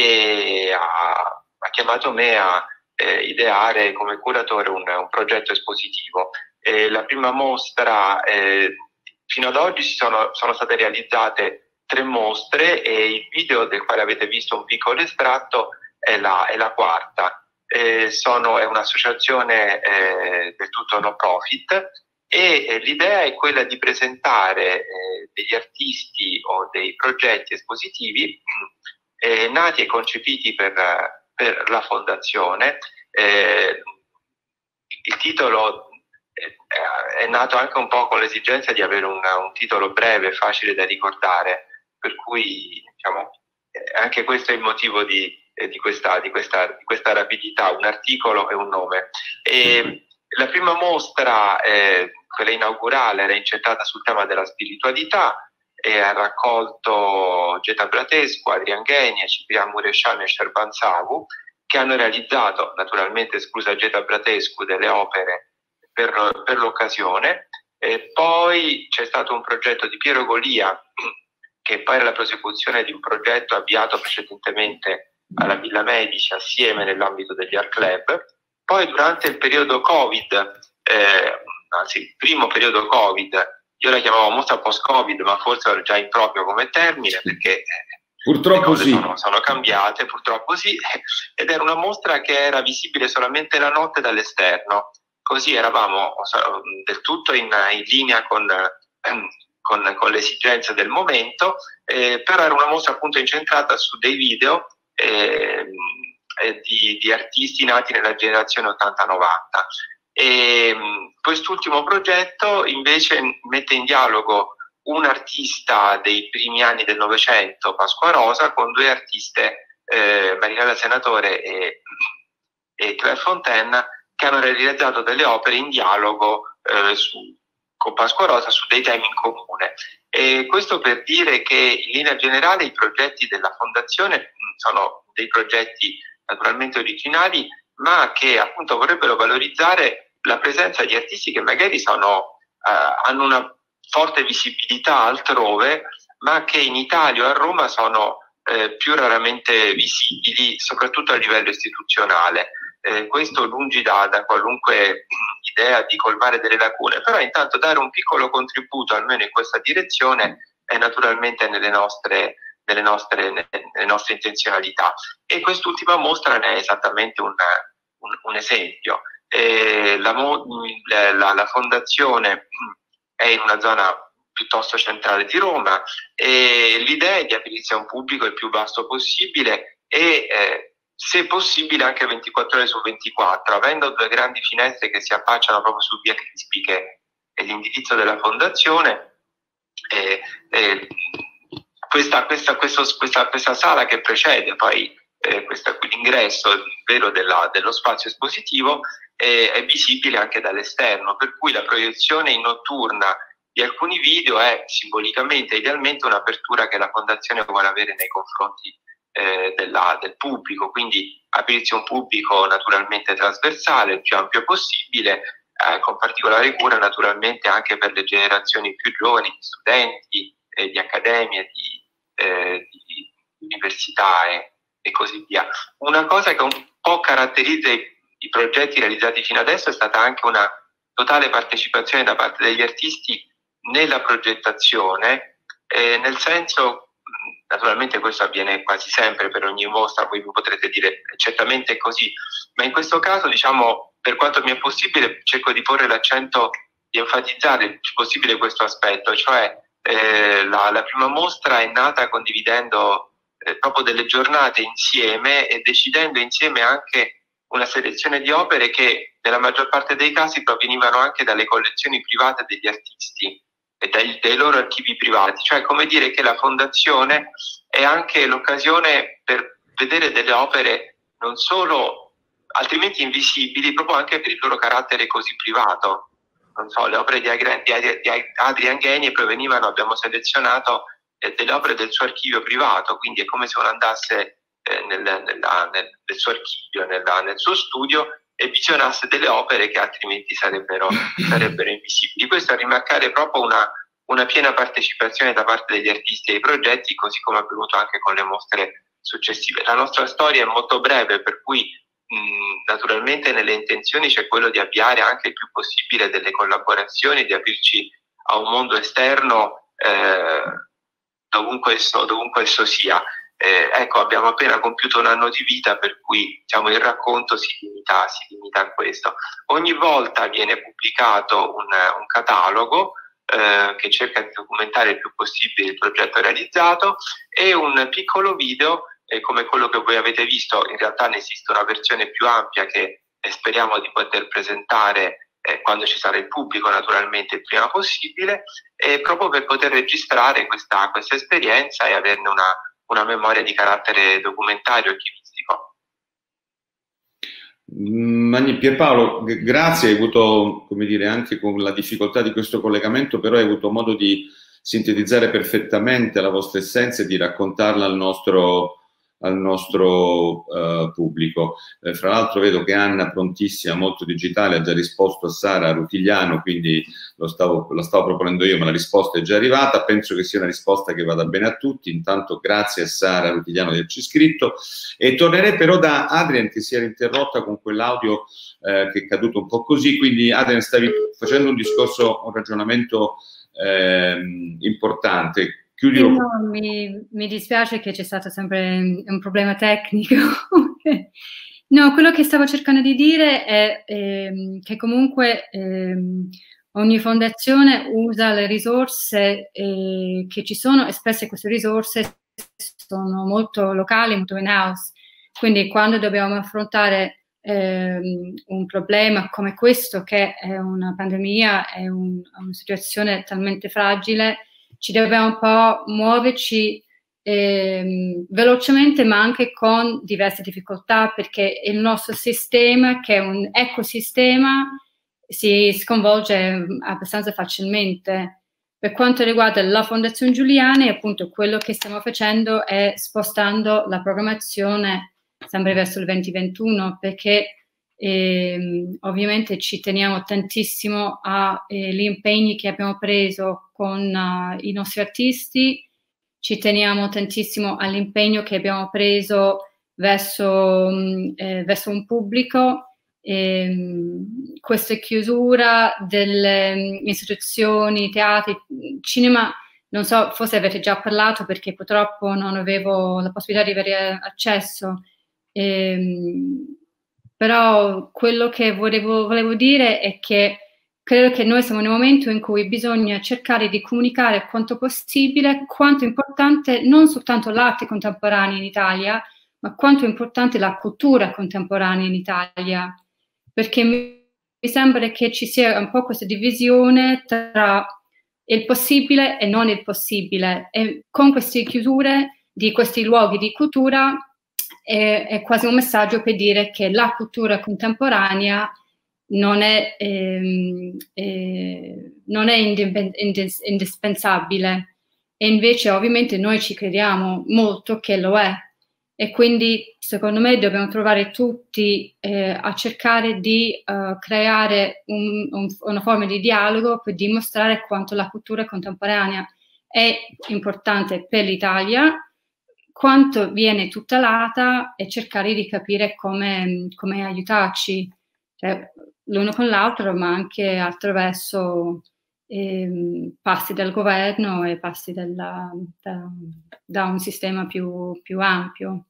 e ha, ha chiamato me a Eh, ideare come curatore un, un progetto espositivo. Eh, la prima mostra, eh, fino ad oggi si sono, sono state realizzate tre mostre e il video del quale avete visto un piccolo estratto è la, è la quarta. Eh, sono, è un'associazione eh, del tutto no profit e eh, l'idea è quella di presentare eh, degli artisti o dei progetti espositivi eh, nati e concepiti per per la fondazione. Eh, il titolo è, è nato anche un po' con l'esigenza di avere una, un titolo breve, facile da ricordare, per cui diciamo, anche questo è il motivo di, eh, di, questa, di, questa, di questa rapidità, un articolo e un nome. E la prima mostra, eh, quella inaugurale, era incentrata sul tema della spiritualità e ha raccolto Geta Bratescu, Adrian Ghenia, Ciprian Mureșan e Șerban Savu, che hanno realizzato, naturalmente esclusa Geta Bratescu, delle opere per, per l'occasione. E poi c'è stato un progetto di Piero Golia, che poi era la prosecuzione di un progetto avviato precedentemente alla Villa Medici assieme nell'ambito degli Art Club. Poi durante il periodo Covid, eh, anzi il primo periodo Covid, io la chiamavo mostra post-Covid, ma forse era già improprio come termine, perché purtroppo sì. sono, sono cambiate, purtroppo sì, ed era una mostra che era visibile solamente la notte dall'esterno, così eravamo del tutto in, in linea con, con, con le esigenze del momento, eh, però era una mostra appunto incentrata su dei video eh, di, di artisti nati nella generazione ottanta novanta. E quest'ultimo progetto invece mette in dialogo un artista dei primi anni del Novecento, Pasqua Rosa, con due artiste, eh, Marinella Senatore e, e Claire Fontaine, che hanno realizzato delle opere in dialogo eh, su, con Pasqua Rosa su dei temi in comune. E questo per dire che in linea generale i progetti della Fondazione sono dei progetti naturalmente originali, ma che appunto vorrebbero valorizzare la presenza di artisti che magari sono, eh, hanno una forte visibilità altrove, ma che in Italia o a Roma sono eh, più raramente visibili, soprattutto a livello istituzionale. Eh, questo lungi da, da qualunque idea di colmare delle lacune, però intanto dare un piccolo contributo almeno in questa direzione è naturalmente nelle nostre, nelle nostre, nelle nostre intenzionalità, e quest'ultima mostra ne è esattamente un, un, un esempio. Eh, la, la, la fondazione è in una zona piuttosto centrale di Roma e l'idea è di aprirsi a un pubblico il più vasto possibile e eh, se possibile anche ventiquattro ore su ventiquattro, avendo due grandi finestre che si affacciano proprio su via Crispi, che è l'indirizzo della fondazione. Eh, eh, questa, questa, questo, questa, questa sala che precede poi eh, questa, l'ingresso vero della, dello spazio espositivo eh, è visibile anche dall'esterno, per cui la proiezione in notturna di alcuni video è simbolicamente, idealmente, un'apertura che la fondazione vuole avere nei confronti eh, della, del pubblico, quindi aprirsi a un pubblico naturalmente trasversale, il più ampio possibile, eh, con particolare cura naturalmente anche per le generazioni più giovani di studenti, eh, di accademie, di, eh, di università e, e così via. Una cosa che un po' caratterizza i, i progetti realizzati fino adesso è stata anche una totale partecipazione da parte degli artisti nella progettazione, eh, nel senso, naturalmente questo avviene quasi sempre per ogni mostra, voi mi potrete dire certamente è così, ma in questo caso, diciamo, per quanto mi è possibile, cerco di porre l'accento, di enfatizzare il più possibile questo aspetto, cioè eh, la, la prima mostra è nata condividendo eh, proprio delle giornate insieme e decidendo insieme anche una selezione di opere che nella maggior parte dei casi provenivano anche dalle collezioni private degli artisti e dai, dai loro archivi privati, cioè come dire che la fondazione è anche l'occasione per vedere delle opere non solo altrimenti invisibili, proprio anche per il loro carattere così privato. Non so, le opere di, Agre, di, di Adrian Ghenie provenivano, abbiamo selezionato eh, delle opere del suo archivio privato, quindi è come se uno andasse eh, nel, nella, nel, nel suo archivio, nella, nel suo studio, e visionasse delle opere che altrimenti sarebbero, sarebbero invisibili. Questo a rimarcare proprio una, una piena partecipazione da parte degli artisti ai progetti, così come è avvenuto anche con le mostre successive. La nostra storia è molto breve, per cui mh, naturalmente nelle intenzioni c'è quello di avviare anche il più possibile delle collaborazioni, di aprirci a un mondo esterno eh, dovunque esso, dovunque esso sia. Eh, ecco, abbiamo appena compiuto un anno di vita, per cui diciamo, il racconto si limita, si limita a questo. Ogni volta viene pubblicato un, un catalogo eh, che cerca di documentare il più possibile il progetto realizzato e un piccolo video, eh, come quello che voi avete visto. In realtà ne esiste una versione più ampia che eh, speriamo di poter presentare eh, quando ci sarà il pubblico, naturalmente il prima possibile, e proprio per poter registrare questa, questa esperienza e averne una una memoria di carattere documentario e archivistico. Pierpaolo, grazie, hai avuto, come dire, anche con la difficoltà di questo collegamento, però hai avuto modo di sintetizzare perfettamente la vostra essenza e di raccontarla al nostro, al nostro uh, pubblico. Eh, fra l'altro vedo che Anna, prontissima, molto digitale, ha già risposto a Sara Rutigliano, quindi lo stavo, lo stavo proponendo io, ma la risposta è già arrivata. Penso che sia una risposta che vada bene a tutti. Intanto grazie a Sara Rutigliano di averci scritto. E tornerei però da Adrian, che si era interrotta con quell'audio eh, che è caduto un po' così. Quindi Adrian, stavi facendo un discorso, un ragionamento eh, importante. Sì, no, mi, mi dispiace che c'è stato sempre un problema tecnico. No, quello che stavo cercando di dire è ehm, che comunque ehm, ogni fondazione usa le risorse eh, che ci sono, e spesso queste risorse sono molto locali, molto in-house. Quindi quando dobbiamo affrontare ehm, un problema come questo, che è una pandemia, è un, una situazione talmente fragile, ci dobbiamo un po' muoverci ehm, velocemente, ma anche con diverse difficoltà, perché il nostro sistema, che è un ecosistema, si sconvolge abbastanza facilmente. Per quanto riguarda la Fondazione Giuliani, appunto, quello che stiamo facendo è spostando la programmazione sempre verso il venti ventuno, perché ehm, ovviamente ci teniamo tantissimo agli eh, impegni che abbiamo preso con uh, i nostri artisti, ci teniamo tantissimo all'impegno che abbiamo preso verso, um, eh, verso un pubblico. Ehm, questa chiusura delle um, istituzioni, teatri, cinema, non so, forse avete già parlato perché purtroppo non avevo la possibilità di avere accesso, ehm, però quello che volevo, volevo dire è che credo che noi siamo in un momento in cui bisogna cercare di comunicare quanto possibile quanto è importante non soltanto l'arte contemporanea in Italia, ma quanto è importante la cultura contemporanea in Italia, perché mi sembra che ci sia un po' questa divisione tra il possibile e non il possibile, e con queste chiusure di questi luoghi di cultura è, è quasi un messaggio per dire che la cultura contemporanea non è, ehm, eh, non è indis indispensabile, e invece ovviamente noi ci crediamo molto che lo è, e quindi secondo me dobbiamo trovare tutti eh, a cercare di uh, creare un, un, una forma di dialogo per dimostrare quanto la cultura contemporanea è importante per l'Italia, quanto viene tutelata, e cercare di capire come, come aiutarci, cioè, l'uno con l'altro, ma anche attraverso ehm, passi del governo e passi della, da, da un sistema più, più ampio.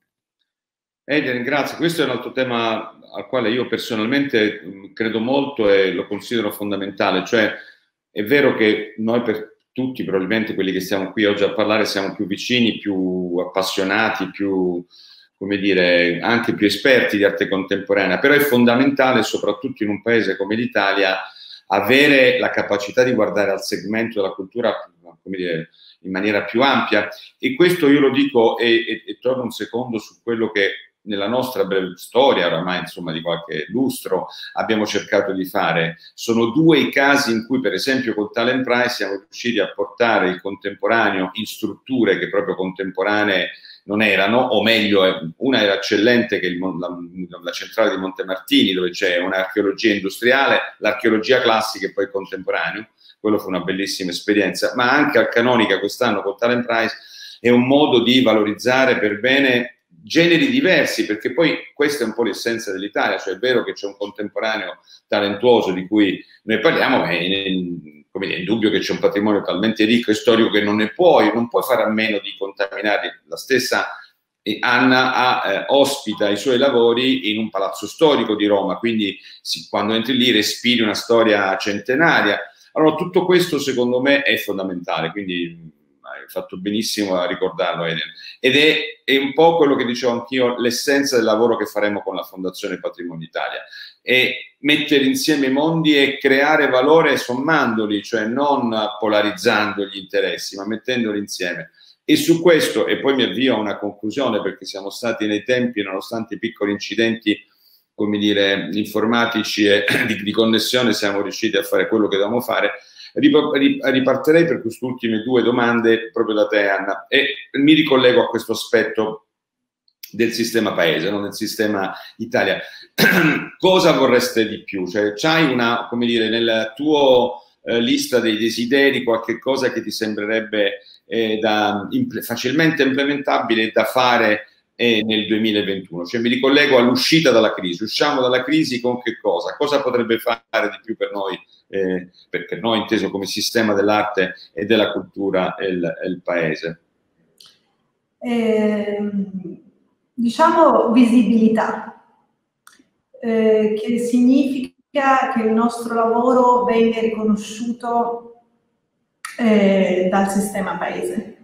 Adrian, grazie. Questo è un altro tema al quale io personalmente credo molto e lo considero fondamentale. Cioè, è vero che noi, per tutti probabilmente quelli che siamo qui oggi a parlare, siamo più vicini, più appassionati, più, come dire, anche più esperti di arte contemporanea, però è fondamentale, soprattutto in un paese come l'Italia, avere la capacità di guardare al segmento della cultura, come dire, in maniera più ampia. E questo io lo dico e, e, e torno un secondo su quello che nella nostra breve storia, oramai insomma di qualche lustro, abbiamo cercato di fare. Sono due i casi in cui, per esempio, col Talent Prize siamo riusciti a portare il contemporaneo in strutture che proprio contemporanee non erano, o meglio, una era eccellente, che è il, la, la centrale di Montemartini, dove c'è un'archeologia industriale, l'archeologia classica e poi il contemporaneo. Quello fu una bellissima esperienza, ma anche al Canonica quest'anno col Talent Prize è un modo di valorizzare per bene generi diversi, perché poi questa è un po' l'essenza dell'Italia, cioè è vero che c'è un contemporaneo talentuoso di cui noi parliamo, ma è, come dire, è indubbio che c'è un patrimonio talmente ricco e storico che non ne puoi, non puoi fare a meno di contaminare. La stessa Anna ha, eh, ospita i suoi lavori in un palazzo storico di Roma, quindi sì, quando entri lì respiri una storia centenaria. Allora tutto questo secondo me è fondamentale, quindi hai fatto benissimo a ricordarlo, Eden. Ed è, è un po' quello che dicevo anch'io, l'essenza del lavoro che faremo con la Fondazione Patrimonio Italia, è mettere insieme i mondi e creare valore sommandoli, cioè non polarizzando gli interessi, ma mettendoli insieme. E su questo, e poi mi avvio a una conclusione, perché siamo stati nei tempi, nonostante i piccoli incidenti, come dire, informatici e di, di connessione, siamo riusciti a fare quello che dovevamo fare. Ripartirei per queste ultime due domande proprio da te, Anna, e mi ricollego a questo aspetto del sistema paese, non del sistema Italia. Cosa vorreste di più? Cioè, c'hai una, come dire, nella tua eh, lista dei desideri qualche cosa che ti sembrerebbe eh, da, imp facilmente implementabile da fare eh, nel duemilaventuno? Cioè, mi ricollego all'uscita dalla crisi. Usciamo dalla crisi con che cosa? Cosa potrebbe fare di più per noi, eh, per, per noi inteso come sistema dell'arte e della cultura e il, e il paese? Eh, diciamo visibilità, eh, che significa che il nostro lavoro venga riconosciuto eh, dal sistema paese.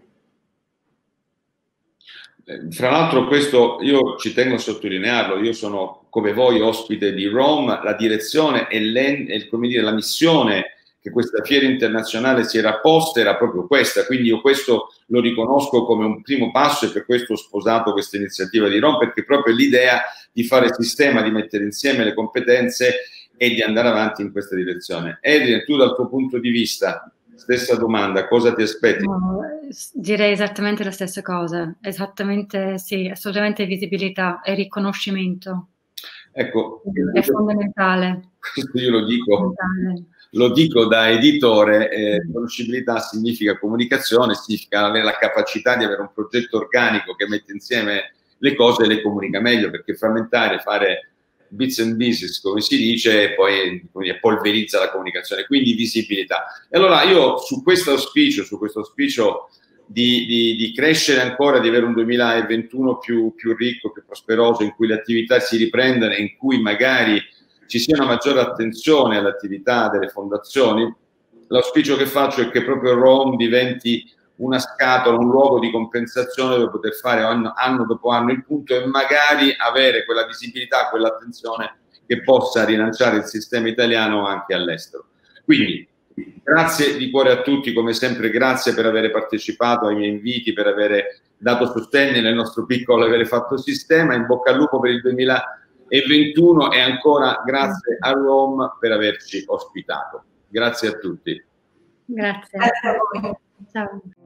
Fra l'altro questo io ci tengo a sottolinearlo, io sono come voi ospite di Rome, la direzione e, e come dire, la missione che questa fiera internazionale si era posta era proprio questa, quindi io questo lo riconosco come un primo passo e per questo ho sposato questa iniziativa di Rome, perché proprio l'idea di fare sistema, di mettere insieme le competenze e di andare avanti in questa direzione. Adrian, tu dal tuo punto di vista, stessa domanda, cosa ti aspetti? No, direi esattamente la stessa cosa, esattamente sì, assolutamente visibilità e riconoscimento. Ecco, è fondamentale. Questo io lo dico. Lo dico da editore, eh, conoscibilità significa comunicazione, significa avere la capacità di avere un progetto organico che mette insieme le cose e le comunica meglio, perché frammentare, fare bits and pieces, come si dice, e poi dire, polverizza la comunicazione, quindi visibilità. E allora io su questo auspicio, su questo auspicio di, di, di crescere ancora, di avere un duemilaventuno più, più ricco, più prosperoso, in cui le attività si riprendano e in cui magari ci sia una maggiore attenzione all'attività delle fondazioni, l'auspicio che faccio è che proprio Rome diventi una scatola, un luogo di compensazione dove poter fare anno, anno dopo anno il punto e magari avere quella visibilità, quell'attenzione che possa rilanciare il sistema italiano anche all'estero. Quindi grazie di cuore a tutti, come sempre grazie per aver partecipato ai miei inviti, per aver dato sostegno nel nostro piccolo e aver fatto sistema, in bocca al lupo per il duemilaventuno e ancora grazie a Rome per averci ospitato. Grazie a tutti. Grazie. Grazie a voi. Ciao.